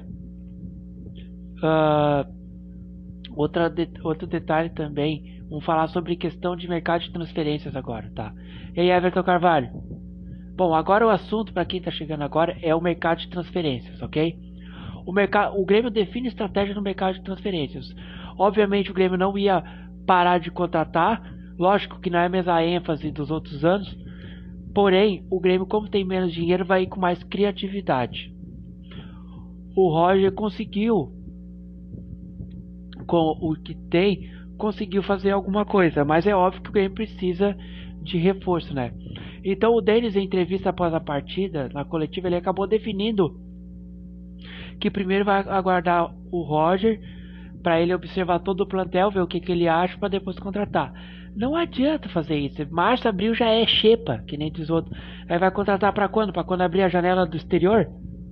outro detalhe também. Vamos falar sobre questão de mercado de transferências agora, tá? E aí, Everton Carvalho? Bom, agora o assunto para quem tá chegando agora é o mercado de transferências, ok? O Grêmio define estratégia no mercado de transferências. Obviamente o Grêmio não ia parar de contratar, lógico que não é a mesma ênfase dos outros anos, porém o Grêmio, como tem menos dinheiro, vai ir com mais criatividade. O Roger conseguiu, com o que tem, conseguiu fazer alguma coisa, mas é óbvio que o Grêmio precisa de reforço, né? Então o Denis, em entrevista após a partida, na coletiva, ele acabou definindo que primeiro vai aguardar o Roger para ele observar todo o plantel, ver o que ele acha para depois contratar. Não adianta fazer isso. Março, abril já é xepa, que nem diz outro. Aí vai contratar para quando? Para quando abrir a janela do exterior?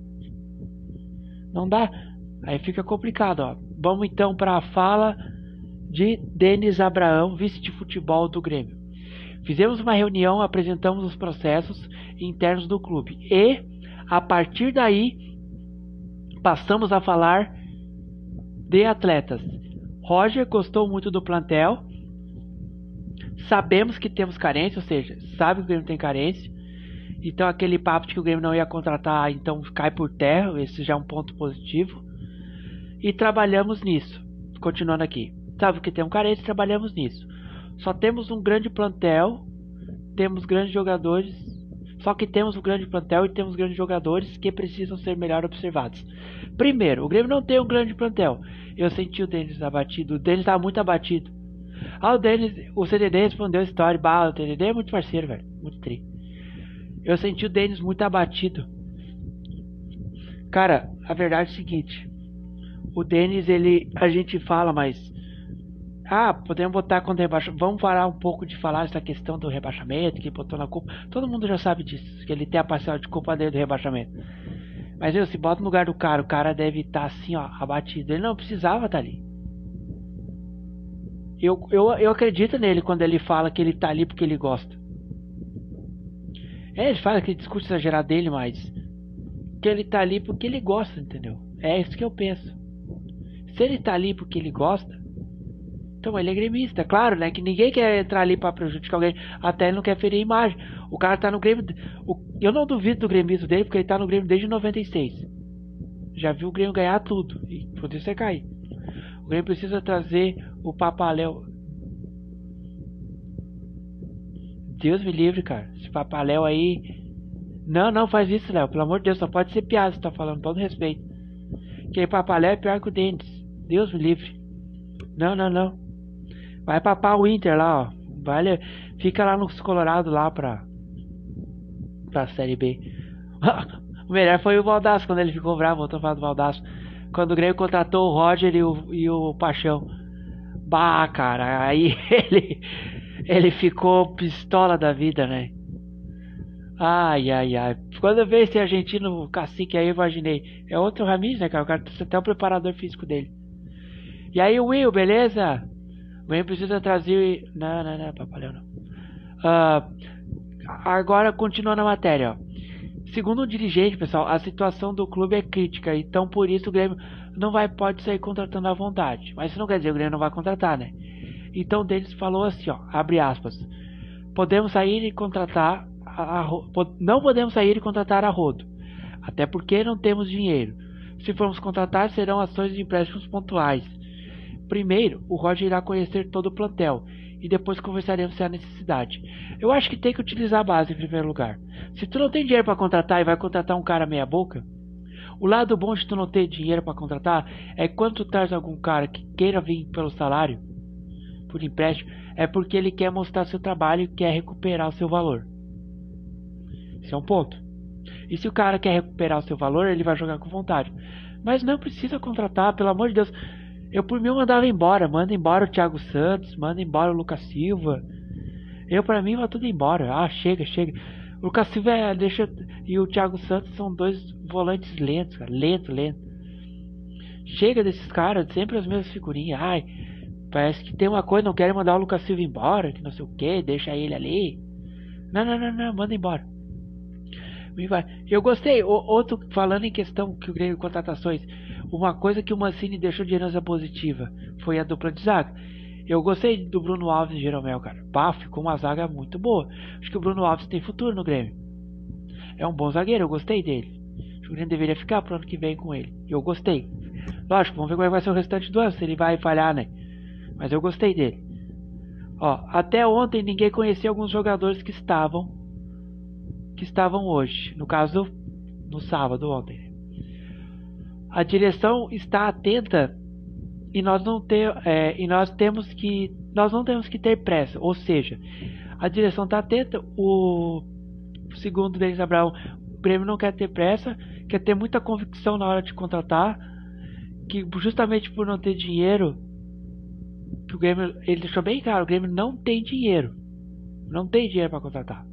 Não dá. Aí fica complicado, ó. Vamos então para a fala de Denis Abraão, vice de futebol do Grêmio. Fizemos uma reunião, apresentamos os processos internos do clube e, a partir daí, passamos a falar de atletas. Roger gostou muito do plantel. Sabemos que temos carência, ou seja, sabe que o Grêmio tem carência. Então aquele papo de que o Grêmio não ia contratar, então cai por terra. Esse já é um ponto positivo. E trabalhamos nisso. Continuando aqui. Sabe que temos carência, trabalhamos nisso. Só temos um grande plantel, temos grandes jogadores. Só que temos um grande plantel e temos grandes jogadores que precisam ser melhor observados. Primeiro, o Grêmio não tem um grande plantel. Eu senti o Denis abatido. O Denis estava muito abatido. O CDD respondeu a história. O CDD é muito parceiro, velho. Muito tri. Eu senti o Denis muito abatido. Cara, a verdade é o seguinte. O Denis, a gente fala, mas... podemos botar quando rebaixamento. Vamos parar um pouco de falar essa questão do rebaixamento, que botou na culpa. Todo mundo já sabe disso, que ele tem a parcela de culpa dele do rebaixamento. Mas se bota no lugar do cara, o cara deve estar assim, ó, abatido. Ele não precisava estar ali. Eu acredito nele quando ele fala que ele tá ali porque ele gosta. Ele fala aquele discurso exagerado dele, mas que ele tá ali porque ele gosta, entendeu? É isso que eu penso. Se ele tá ali porque ele gosta, então ele é gremista. Claro, né? Que ninguém quer entrar ali pra prejudicar alguém. Até ele não quer ferir a imagem. O cara tá no Grêmio. Eu não duvido do gremismo dele, porque ele tá no Grêmio desde 96. Já viu o Grêmio ganhar tudo e poder ser cair. O Grêmio precisa trazer o Papaléu. Deus me livre, cara. Esse Papaléu aí. Não faz isso, Léo. Pelo amor de Deus, só pode ser piada, você tá falando, todo respeito. Aquele Papaléu é pior que o Dentes. Deus me livre. Não. Vai papar o Inter lá, ó. Vale, fica lá nos Colorado lá pra Série B. O melhor foi o Baldasso, quando ele ficou bravo, voltou a falar do Baldasso. Quando o Grêmio contratou o Roger e o Paixão. Bah, cara, aí ele ficou pistola da vida, né? Ai. Quando eu vi esse argentino cacique aí, eu imaginei. É outro Ramis, né, cara? O cara tem até o preparador físico dele. E aí, Will, beleza? O Grêmio precisa trazer. Não, Papaléu não. Agora, continuando a matéria, ó. Segundo o dirigente, pessoal, a situação do clube é crítica, então por isso o Grêmio pode sair contratando à vontade. Mas isso não quer dizer que o Grêmio não vai contratar, né? Então o deles falou assim, ó, abre aspas. Podemos sair e contratar não podemos sair e contratar a rodo, até porque não temos dinheiro. Se formos contratar, serão ações de empréstimos pontuais. Primeiro, o Roger irá conhecer todo o plantel e depois conversaremos se há necessidade. Eu acho que tem que utilizar a base em primeiro lugar. Se tu não tem dinheiro para contratar e vai contratar um cara meia boca, o lado bom de tu não ter dinheiro para contratar é que quando tu traz algum cara que queira vir pelo salário, por empréstimo, é porque ele quer mostrar seu trabalho e quer recuperar o seu valor. Esse é um ponto. E se o cara quer recuperar o seu valor, ele vai jogar com vontade. Mas não precisa contratar, pelo amor de Deus. Eu por mim mandava embora. Manda embora o Thiago Santos, manda embora o Lucas Silva. Pra mim vai tudo embora. Ah, chega. O Lucas Silva e o Thiago Santos são dois volantes lentos, cara. Lento. Chega desses caras, sempre as mesmas figurinhas. Ai, parece que tem uma coisa, não querem mandar o Lucas Silva embora, que não sei o que, deixa ele ali. Não, manda embora. Eu gostei. Outro, falando em questão que o Grêmio contratações, uma coisa que o Mancini deixou de herança positiva foi a dupla de zaga. Eu gostei do Bruno Alves e Jeromel, cara. Pá, ficou uma zaga muito boa. Acho que o Bruno Alves tem futuro no Grêmio. É um bom zagueiro, eu gostei dele. Acho que o Grêmio deveria ficar pro ano que vem com ele. Eu gostei. Lógico, vamos ver como vai ser o restante do ano, se ele vai falhar, né? Mas eu gostei dele. Ó, até ontem ninguém conhecia alguns jogadores que estavam hoje. No caso, no sábado, ontem. A direção está atenta e nós não temos que ter pressa. Ou seja, a direção está atenta. Segundo Denis Abraão, o Grêmio não quer ter pressa, quer ter muita convicção na hora de contratar, que justamente por não ter dinheiro, que o Grêmio, ele deixou bem claro, o Grêmio não tem dinheiro para contratar.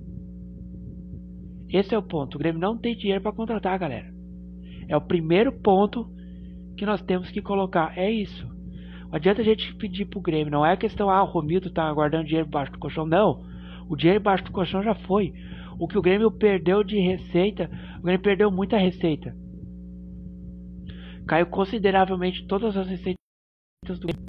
Esse é o ponto, o Grêmio não tem dinheiro para contratar, galera. É o primeiro ponto que nós temos que colocar, é isso. Não adianta a gente pedir pro Grêmio, não é a questão, o Romildo tá guardando dinheiro embaixo do colchão, não. O dinheiro embaixo do colchão já foi. O que o Grêmio perdeu de receita, o Grêmio perdeu muita receita. Caiu consideravelmente todas as receitas do Grêmio.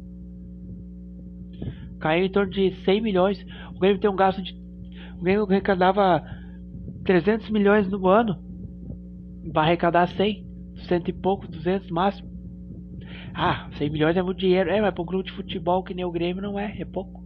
Caiu em torno de 100 milhões. O Grêmio tem um gasto de... O Grêmio arrecadava 300 milhões no ano. Vai arrecadar 100 e pouco, 200 máximo. 100 milhões é muito dinheiro. Mas para um clube de futebol que nem o Grêmio não é pouco.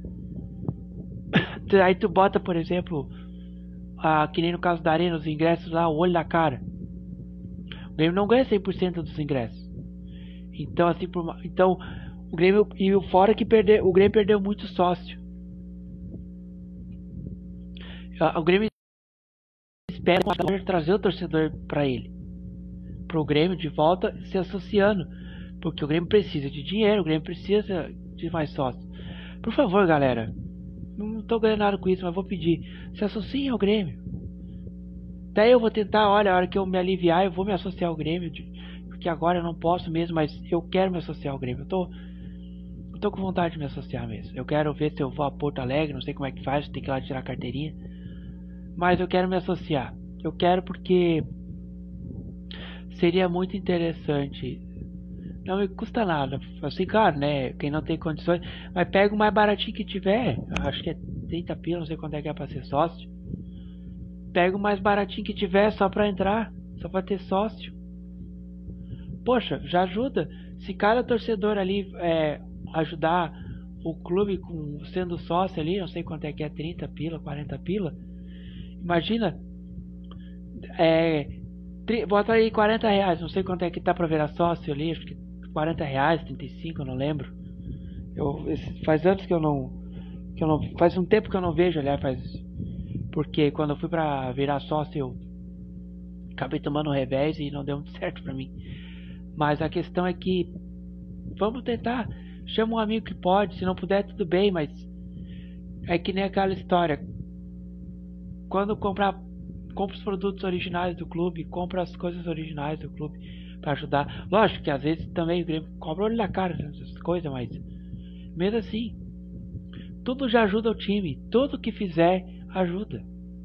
Aí tu bota, por exemplo, que nem no caso da Arena, os ingressos lá, o olho da cara. O Grêmio não ganha 100% dos ingressos. Então, assim, o Grêmio, e o fora que o Grêmio perdeu muito sócio. O Grêmio espera trazer o torcedor para ele, pro Grêmio de volta se associando, porque o Grêmio precisa de dinheiro, o Grêmio precisa de mais sócios. Por favor, galera, não tô ganhando nada com isso, mas vou pedir, se associem ao Grêmio. Daí eu vou tentar, a hora que eu me aliviar, eu vou me associar ao Grêmio, porque agora eu não posso mesmo, mas eu quero me associar ao Grêmio. Eu tô com vontade de me associar mesmo. Eu quero ver se eu vou a Porto Alegre, não sei como é que faz, tem que ir lá tirar a carteirinha. Mas eu quero me associar. Eu quero porque seria muito interessante. Não me custa nada. Assim, claro, né? Quem não tem condições. Mas pega o mais baratinho que tiver. Acho que é 30 pila, não sei quanto é que é pra ser sócio. Pega o mais baratinho que tiver só pra entrar. Só pra ter sócio. Poxa, já ajuda. Se cada torcedor ali ajudar o clube sendo sócio ali, não sei quanto é que é, 30 pila, 40 pila. Imagina, bota aí 40 reais, não sei quanto é que tá pra virar sócio ali, acho que 40 reais, 35, eu não lembro. Faz anos faz um tempo que eu não vejo, aliás, porque quando eu fui pra virar sócio eu acabei tomando um revés e não deu muito certo pra mim. Mas a questão é que vamos tentar, chama um amigo que pode, se não puder tudo bem, mas é que nem aquela história. Quando compra os produtos originais do clube, compra as coisas originais do clube para ajudar. Lógico que às vezes também o Grêmio cobra olho na cara essas coisas, mas mesmo assim, tudo já ajuda o time, tudo que fizer ajuda.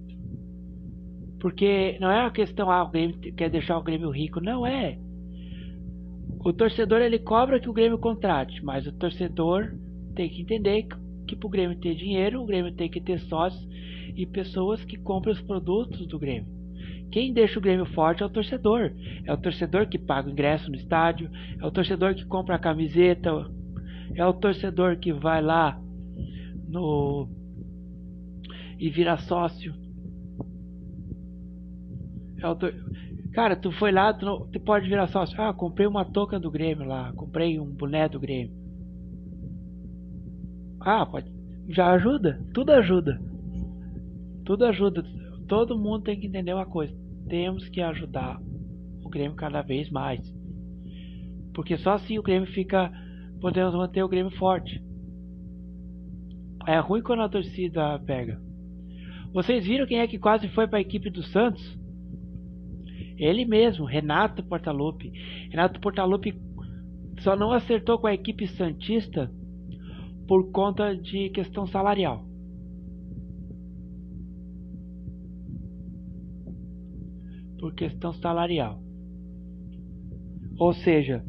Porque não é uma questão, o Grêmio quer deixar o Grêmio rico, não é. O torcedor ele cobra que o Grêmio contrate, mas o torcedor tem que entender que para o Grêmio ter dinheiro, o Grêmio tem que ter sócios e pessoas que compram os produtos do Grêmio. Quem deixa o Grêmio forte é o torcedor. É o torcedor que paga o ingresso no estádio, é o torcedor que compra a camiseta, é o torcedor que vai lá e vira sócio. Cara, tu foi lá, tu pode virar sócio. Comprei uma touca do Grêmio lá, comprei um boné do Grêmio. Pode. Já ajuda, tudo ajuda. Tudo ajuda. Todo mundo tem que entender uma coisa. Temos que ajudar o Grêmio cada vez mais. Porque só assim o Grêmio podemos manter o Grêmio forte. É ruim quando a torcida pega. Vocês viram quem é que quase foi para a equipe do Santos? Ele mesmo, Renato Portaluppi. Renato Portaluppi só não acertou com a equipe santista por conta de questão salarial. Por questão salarial. Ou seja,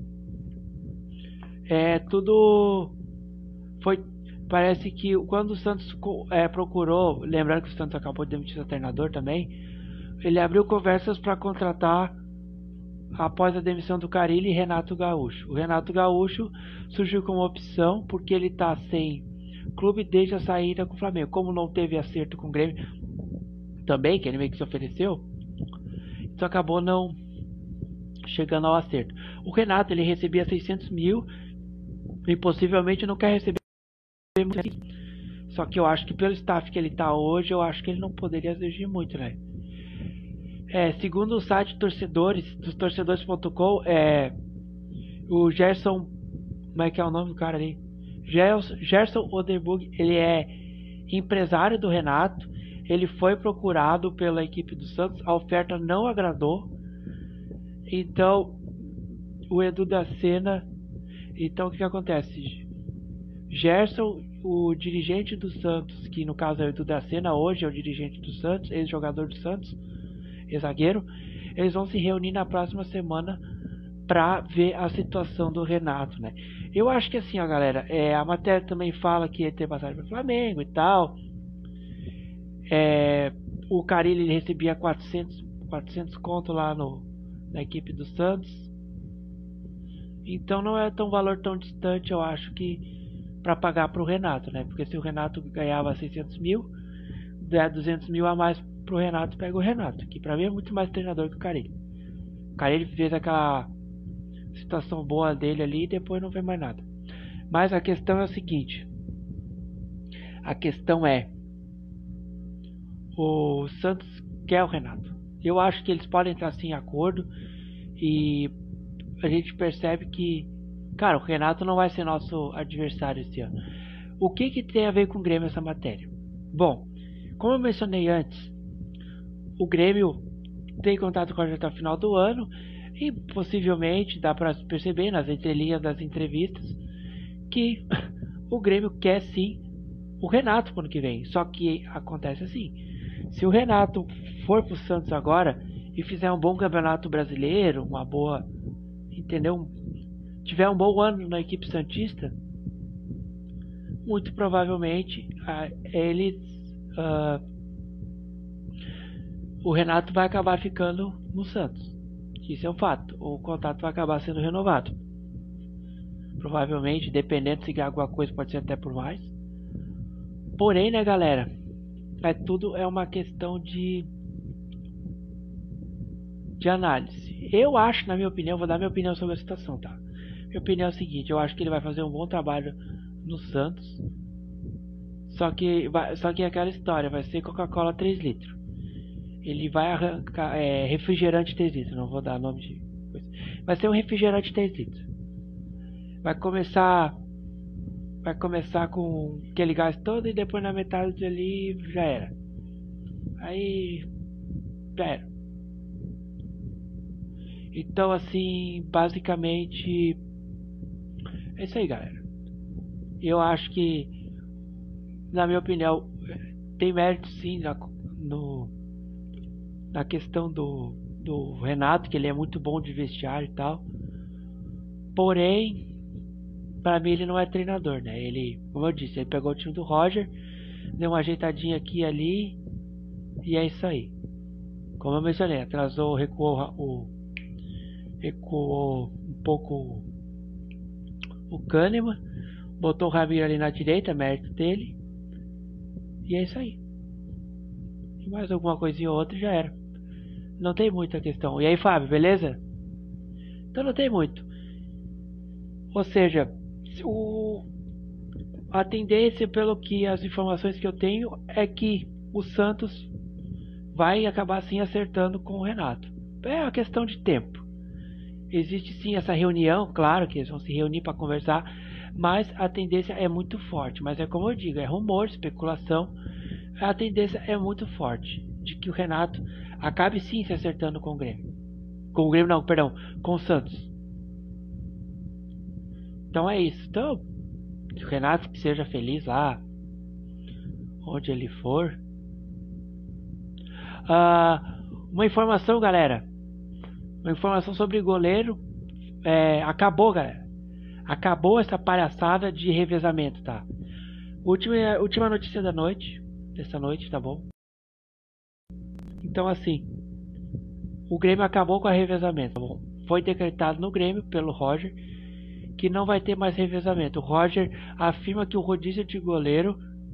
tudo foi. Parece que quando o Santos procurou, lembrando que o Santos acabou de demitir o treinador também, ele abriu conversas para contratar após a demissão do Carille Renato Gaúcho. O Renato Gaúcho surgiu como opção porque ele está sem clube desde a saída com o Flamengo. Como não teve acerto com o Grêmio também, que ele meio que se ofereceu, então acabou não chegando ao acerto. O Renato ele recebia 600 mil e possivelmente não quer receber muito assim. Só que eu acho que pelo staff que ele está hoje, eu acho que ele não poderia exigir muito, né? Segundo o site dos torcedores.com, o Gerson, como é que é o nome do cara ali? Gerson Oderburg, ele é empresário do Renato, ele foi procurado pela equipe do Santos, a oferta não agradou, então o Edu da Sena, então o que acontece? Gerson, o dirigente do Santos, que no caso é o Edu da Sena, hoje é o dirigente do Santos, ex-jogador do Santos, ex-zagueiro, eles vão se reunir na próxima semana para ver a situação do Renato, né? Eu acho que assim, ó, galera, a matéria também fala que ele tem passagem para o Flamengo e tal. O Carille ele recebia 400 conto lá na equipe do Santos. Então não é um valor tão distante, eu acho, que para pagar para o Renato, né? Porque se o Renato ganhava 600 mil, der 200 mil a mais pro Renato, pega o Renato, que pra mim é muito mais treinador que o Carille. O Carille fez aquela situação boa dele ali e depois não vê mais nada. Mas a questão é o seguinte: a questão é, o Santos quer o Renato. Eu acho que eles podem entrar assim em acordo e a gente percebe que, cara, o Renato não vai ser nosso adversário esse ano. O que tem a ver com o Grêmio essa matéria? Bom, como eu mencionei antes, o Grêmio tem contato com a gente até o final do ano e possivelmente dá para perceber nas entrelinhas das entrevistas que o Grêmio quer sim o Renato pro ano que vem. Só que acontece assim: se o Renato for pro Santos agora, e fizer um bom campeonato brasileiro, uma boa, entendeu? Tiver um bom ano na equipe santista, muito provavelmente o Renato vai acabar ficando no Santos. Isso é um fato. O contrato vai acabar sendo renovado. Provavelmente, dependendo se ganhar alguma coisa, pode ser até por mais. Porém, né, galera, tudo é uma questão de análise. Eu acho, na minha opinião, vou dar minha opinião sobre a situação, tá? Minha opinião é a seguinte: eu acho que ele vai fazer um bom trabalho no Santos. Só que é aquela história, vai ser Coca-Cola 3 litros. Ele vai arrancar refrigerante 3 litros, não vou dar nome de coisa. Vai ser um refrigerante 3 litros. Vai começar com aquele gás todo e depois na metade ali já era. Aí já era. Então assim, basicamente é isso aí, galera. Eu acho que, na minha opinião, tem mérito sim na questão do Renato, que ele é muito bom de vestiário e tal. Porém, para mim ele não é treinador, né? Ele, como eu disse, ele pegou o time do Roger, deu uma ajeitadinha aqui e ali, e é isso aí. Como eu mencionei, recuou um pouco o Kahneman, botou o Ramiro ali na direita, mérito dele, e é isso aí. E mais alguma coisinha ou outra já era. Não tem muita questão. E aí, Fábio, beleza? Então não tem muito. Ou seja, a tendência, pelo que as informações que eu tenho, é que o Santos vai acabar sim acertando com o Renato. É uma questão de tempo. Existe sim essa reunião, claro que eles vão se reunir para conversar, mas a tendência é muito forte. Mas é como eu digo, é rumor, especulação. A tendência é muito forte de que o Renato acabe sim se acertando com o Grêmio. Com o Grêmio não, perdão, com o Santos. Então é isso. Então, o Renato que seja feliz lá, onde ele for. Uma informação, galera. Uma informação sobre goleiro. Acabou, galera. Acabou essa palhaçada de revezamento, tá? Última notícia dessa noite, tá bom? Então assim, o Grêmio acabou com o revezamento, tá bom? Foi decretado no Grêmio pelo Roger que não vai ter mais revezamento. O Roger afirma que o rodízio de goleiro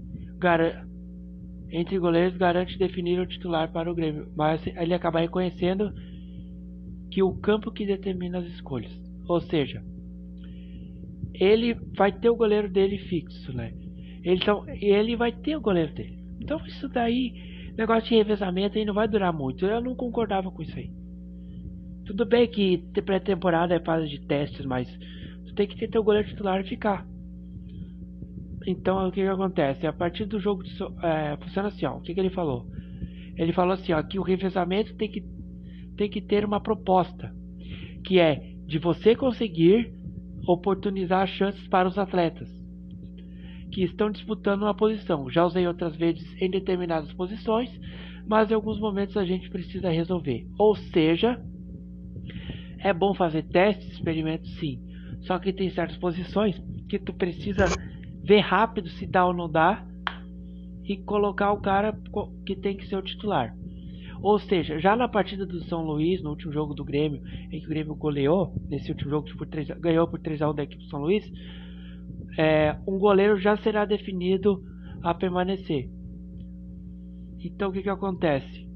entre goleiros garante definir o titular para o Grêmio, mas ele acaba reconhecendo que o campo que determina as escolhas. Ou seja, ele vai ter o goleiro dele fixo, né? Ele vai ter o goleiro dele. Então isso daí, negócio de revezamento aí não vai durar muito. Eu não concordava com isso aí. Tudo bem que pré-temporada é fase de testes, mas tu tem que ter teu goleiro titular e ficar. Então o que acontece? A partir do jogo funciona assim, ó. O que ele falou? Ele falou assim, ó, que o revezamento tem que ter uma proposta, que é de você conseguir oportunizar chances para os atletas que estão disputando uma posição. Já usei outras vezes em determinadas posições, mas em alguns momentos a gente precisa resolver. Ou seja, é bom fazer testes, experimentos, sim. Só que tem certas posições que tu precisa ver rápido se dá ou não dá e colocar o cara que tem que ser o titular. Ou seja, já na partida do São Luís, no último jogo do Grêmio, em que o Grêmio goleou, nesse último jogo ganhou por 3-1 da equipe do São Luís, um goleiro já será definido a permanecer. Então o que acontece?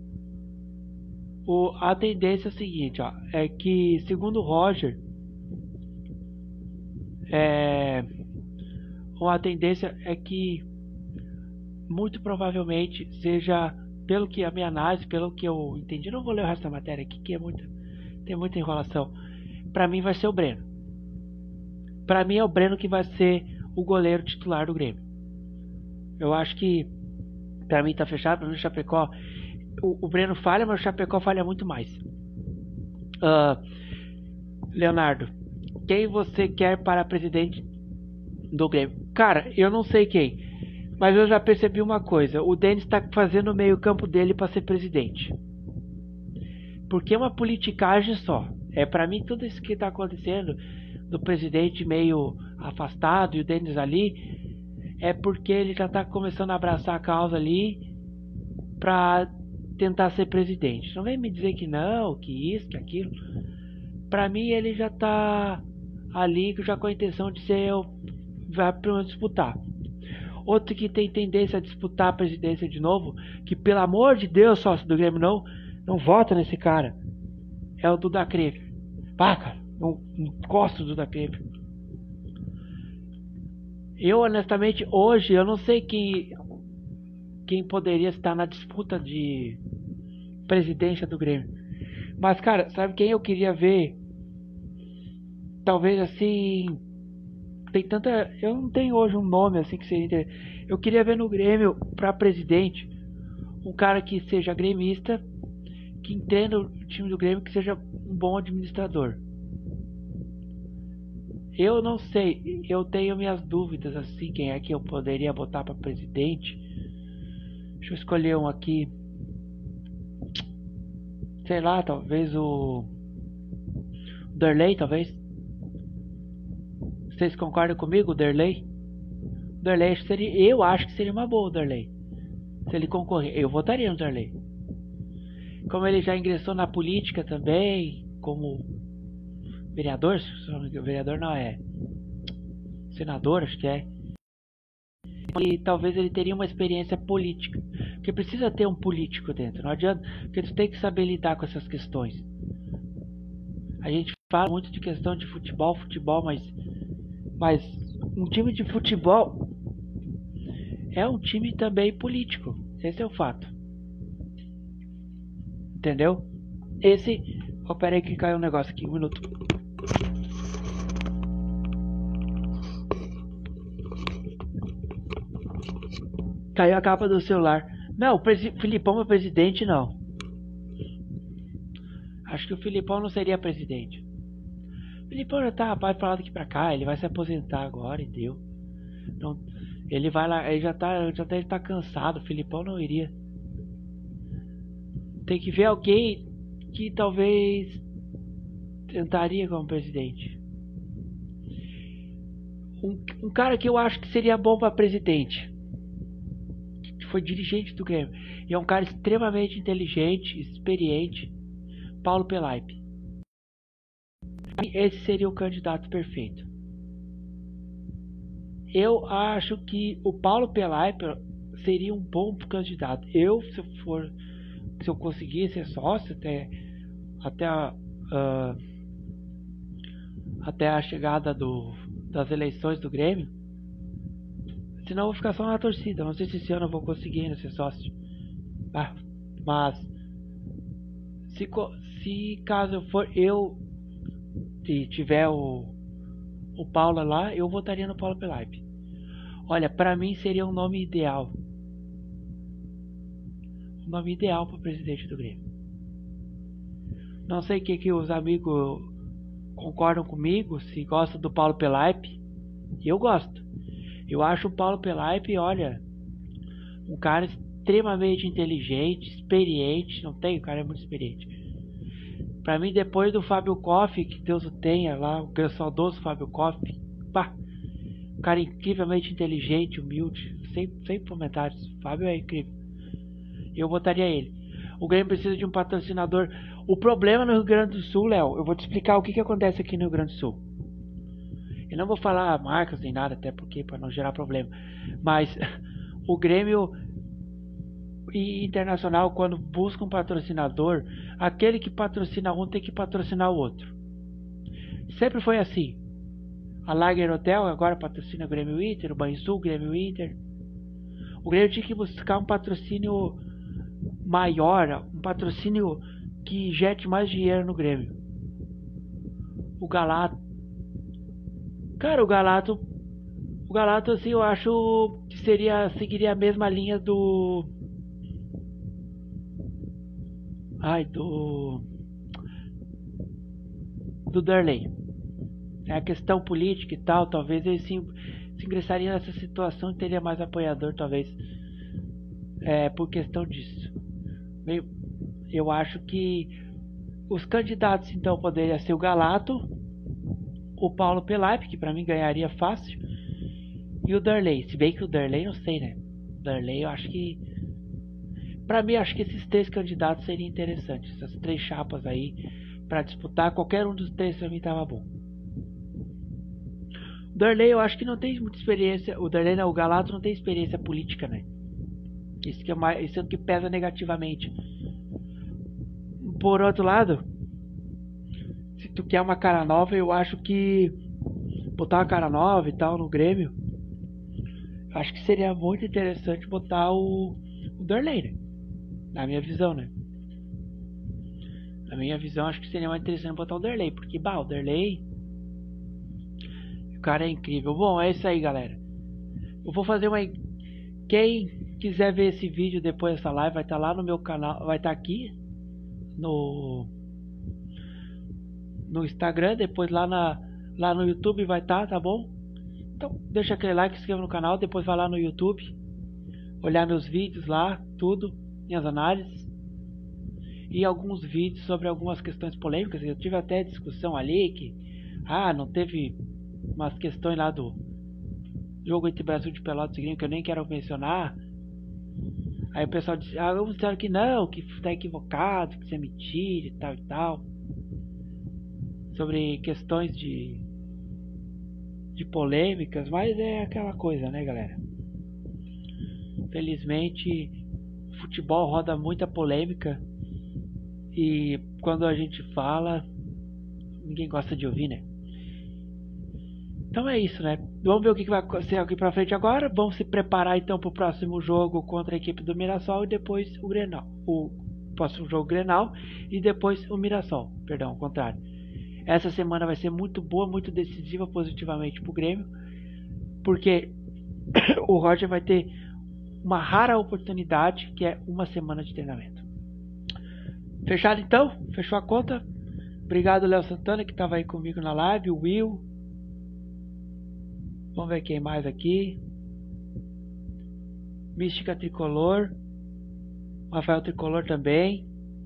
A tendência é a seguinte, ó, é que segundo o Roger, a tendência é que muito provavelmente seja, pelo que a minha análise, pelo que eu entendi, não vou ler o resto da matéria aqui, que tem muita enrolação. Pra mim vai ser o Breno. Pra mim é o Breno que vai ser o goleiro titular do Grêmio. Eu acho que pra mim tá fechado. Pra mim o Chapecó, o Breno falha, mas o Chapecó falha muito mais. Leonardo, quem você quer para presidente do Grêmio? Cara, eu não sei quem, mas eu já percebi uma coisa: o Denis está fazendo o meio campo dele para ser presidente. Porque é uma politicagem só. Para mim tudo isso que está acontecendo, do presidente meio afastado e o Denis ali, é porque ele já está começando a abraçar a causa ali para tentar ser presidente. Não vem me dizer que não, que isso, que aquilo. Para mim ele já está ali já com a intenção de ser, vai pelo menos disputar. Outro que tem tendência a disputar a presidência de novo, que pelo amor de Deus, sócio do Grêmio, não vota nesse cara, é o Duda Creve. Pá, cara, não gosto do Duda Creve. Eu, honestamente, hoje, eu não sei quem poderia estar na disputa de presidência do Grêmio. Mas, cara, sabe quem eu queria ver? Talvez assim... Tem tanta... Eu não tenho hoje um nome assim que seria interessante. Eu queria ver no Grêmio, pra presidente, um cara que seja gremista, que entenda o time do Grêmio, que seja um bom administrador. Eu não sei, eu tenho minhas dúvidas assim, quem é que eu poderia botar para presidente. Deixa eu escolher um aqui. Sei lá, talvez o Derlei, talvez. Vocês concordam comigo, o Derlei? Derlei seria, eu acho que seria uma boa, o Derlei. Se ele concorrer, eu votaria no Derlei. Como ele já ingressou na política também, como vereador, vereador não é, senador, acho que é. E talvez ele teria uma experiência política, porque precisa ter um político dentro. Não adianta, porque tu tem que saber lidar com essas questões. A gente fala muito de questão de futebol, mas um time de futebol é um time também político. Esse é o fato. Entendeu? Oh, pera aí que caiu um negócio aqui, um minuto. Caiu a capa do celular. Não, o Filipão é presidente, não. Acho que o Filipão não seria presidente. O Filipão já tá, rapaz, pra lá daqui pra cá. Ele vai se aposentar agora e deu. Não, ele vai lá, ele já tá cansado. O Filipão não iria. Tem que ver alguém que talvez tentaria como presidente. Um cara que eu acho que seria bom para presidente, que foi dirigente do Grêmio, e é um cara extremamente inteligente, experiente, Paulo Pelaipe. Esse seria o candidato perfeito. Eu acho que o Paulo Pelaipe seria um bom candidato. Se eu conseguir ser sócio até a chegada das eleições do Grêmio, senão eu vou ficar só na torcida. Não sei se esse ano eu vou conseguir ainda ser sócio. Mas se caso eu for e tiver o Paulo lá, eu votaria no Paulo Pelaipe. Olha, pra mim seria um nome ideal. Um nome ideal para o presidente do Grêmio. Não sei o que os amigos concordam comigo, se gostam do Paulo Pelaipe. Eu gosto. Eu acho o Paulo Pelaipe, olha, um cara extremamente inteligente, experiente. Não tem, o cara é muito experiente. Pra mim, depois do Fábio Koff, que Deus o tenha lá, o saudoso Fábio Koff, um cara incrivelmente inteligente, humilde, sem comentários. O Fábio é incrível. Eu votaria ele. O Grêmio precisa de um patrocinador. O problema no Rio Grande do Sul, Léo, eu vou te explicar o que acontece aqui no Rio Grande do Sul. Eu não vou falar marcas nem nada, até porque para não gerar problema. Mas o Grêmio e Internacional, quando busca um patrocinador, aquele que patrocina um tem que patrocinar o outro. Sempre foi assim. A Lager Hotel agora patrocina o Grêmio Inter, o Banrisul, o Grêmio Inter. O Grêmio tinha que buscar um patrocínio maior, um patrocínio que injete mais dinheiro no Grêmio. O Galato, cara, o Galato assim, eu acho que seguiria a mesma linha do Darley. É a questão política e tal, talvez ele se ingressaria nessa situação e teria mais apoiador, talvez, por questão disso. Eu acho que Os candidatos então poderiam ser o Galato, o Paulo Pelaipe, que pra mim ganharia fácil, e o Darley. Se bem que o Darley não sei, né? O Darley eu acho que... Pra mim, acho que esses 3 candidatos seriam interessantes. Essas 3 chapas aí pra disputar. Qualquer um dos 3 pra mim tava bom. O Darley eu acho que não tem muita experiência. O Darley não, o Galato não tem experiência política, né? Isso é o que pesa negativamente. Por outro lado, se tu quer uma cara nova, eu acho que botar uma cara nova e tal no Grêmio, acho que seria muito interessante botar o Darley, né? Na minha visão, né? Na minha visão, acho que seria mais interessante botar o Darley, porque, o Darley, o cara é incrível. Bom, é isso aí, galera. Eu vou fazer uma... Quem quiser ver esse vídeo depois dessa live, vai estar lá no meu canal, vai estar aqui no Instagram, depois lá no YouTube vai estar, tá bom? Então deixa aquele like, se inscreva no canal, depois vai lá no YouTube, olhar meus vídeos lá, tudo, minhas análises e alguns vídeos sobre algumas questões polêmicas. Eu tive até discussão ali que não teve umas questões lá do jogo entre Brasil de Pelotas e Grêmio que eu nem quero mencionar. Aí o pessoal disse, vamos dizer que não, que está equivocado, que isso é mentira e tal e tal. Sobre questões de polêmicas, mas é aquela coisa, né, galera? Felizmente, o futebol roda muita polêmica e quando a gente fala, ninguém gosta de ouvir, né? Então é isso, né? Vamos ver o que vai acontecer aqui pra frente agora. Vamos se preparar então pro próximo jogo contra a equipe do Mirassol e depois o Grenal. O próximo jogo Grenal e depois o Mirassol. Perdão, ao contrário. Essa semana vai ser muito boa, muito decisiva positivamente pro Grêmio. Porque o Roger vai ter uma rara oportunidade, que é uma semana de treinamento. Fechado então? Fechou a conta? Obrigado, Léo Santana, que estava aí comigo na live. O Will. Vamos ver quem mais aqui. Mística Tricolor. Rafael Tricolor também.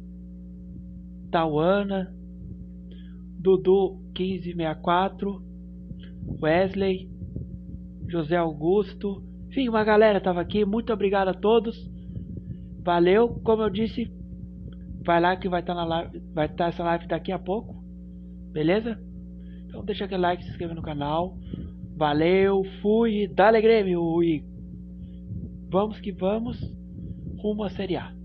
Tauana. Dudu 1564. Wesley. José Augusto. Enfim, uma galera estava aqui. Muito obrigado a todos. Valeu. Como eu disse, vai lá que vai estar na live. Vai estar essa live daqui a pouco. Beleza? Então deixa aquele like, se inscreva no canal. Valeu, fui, dale Grêmio e vamos que vamos rumo à Série A.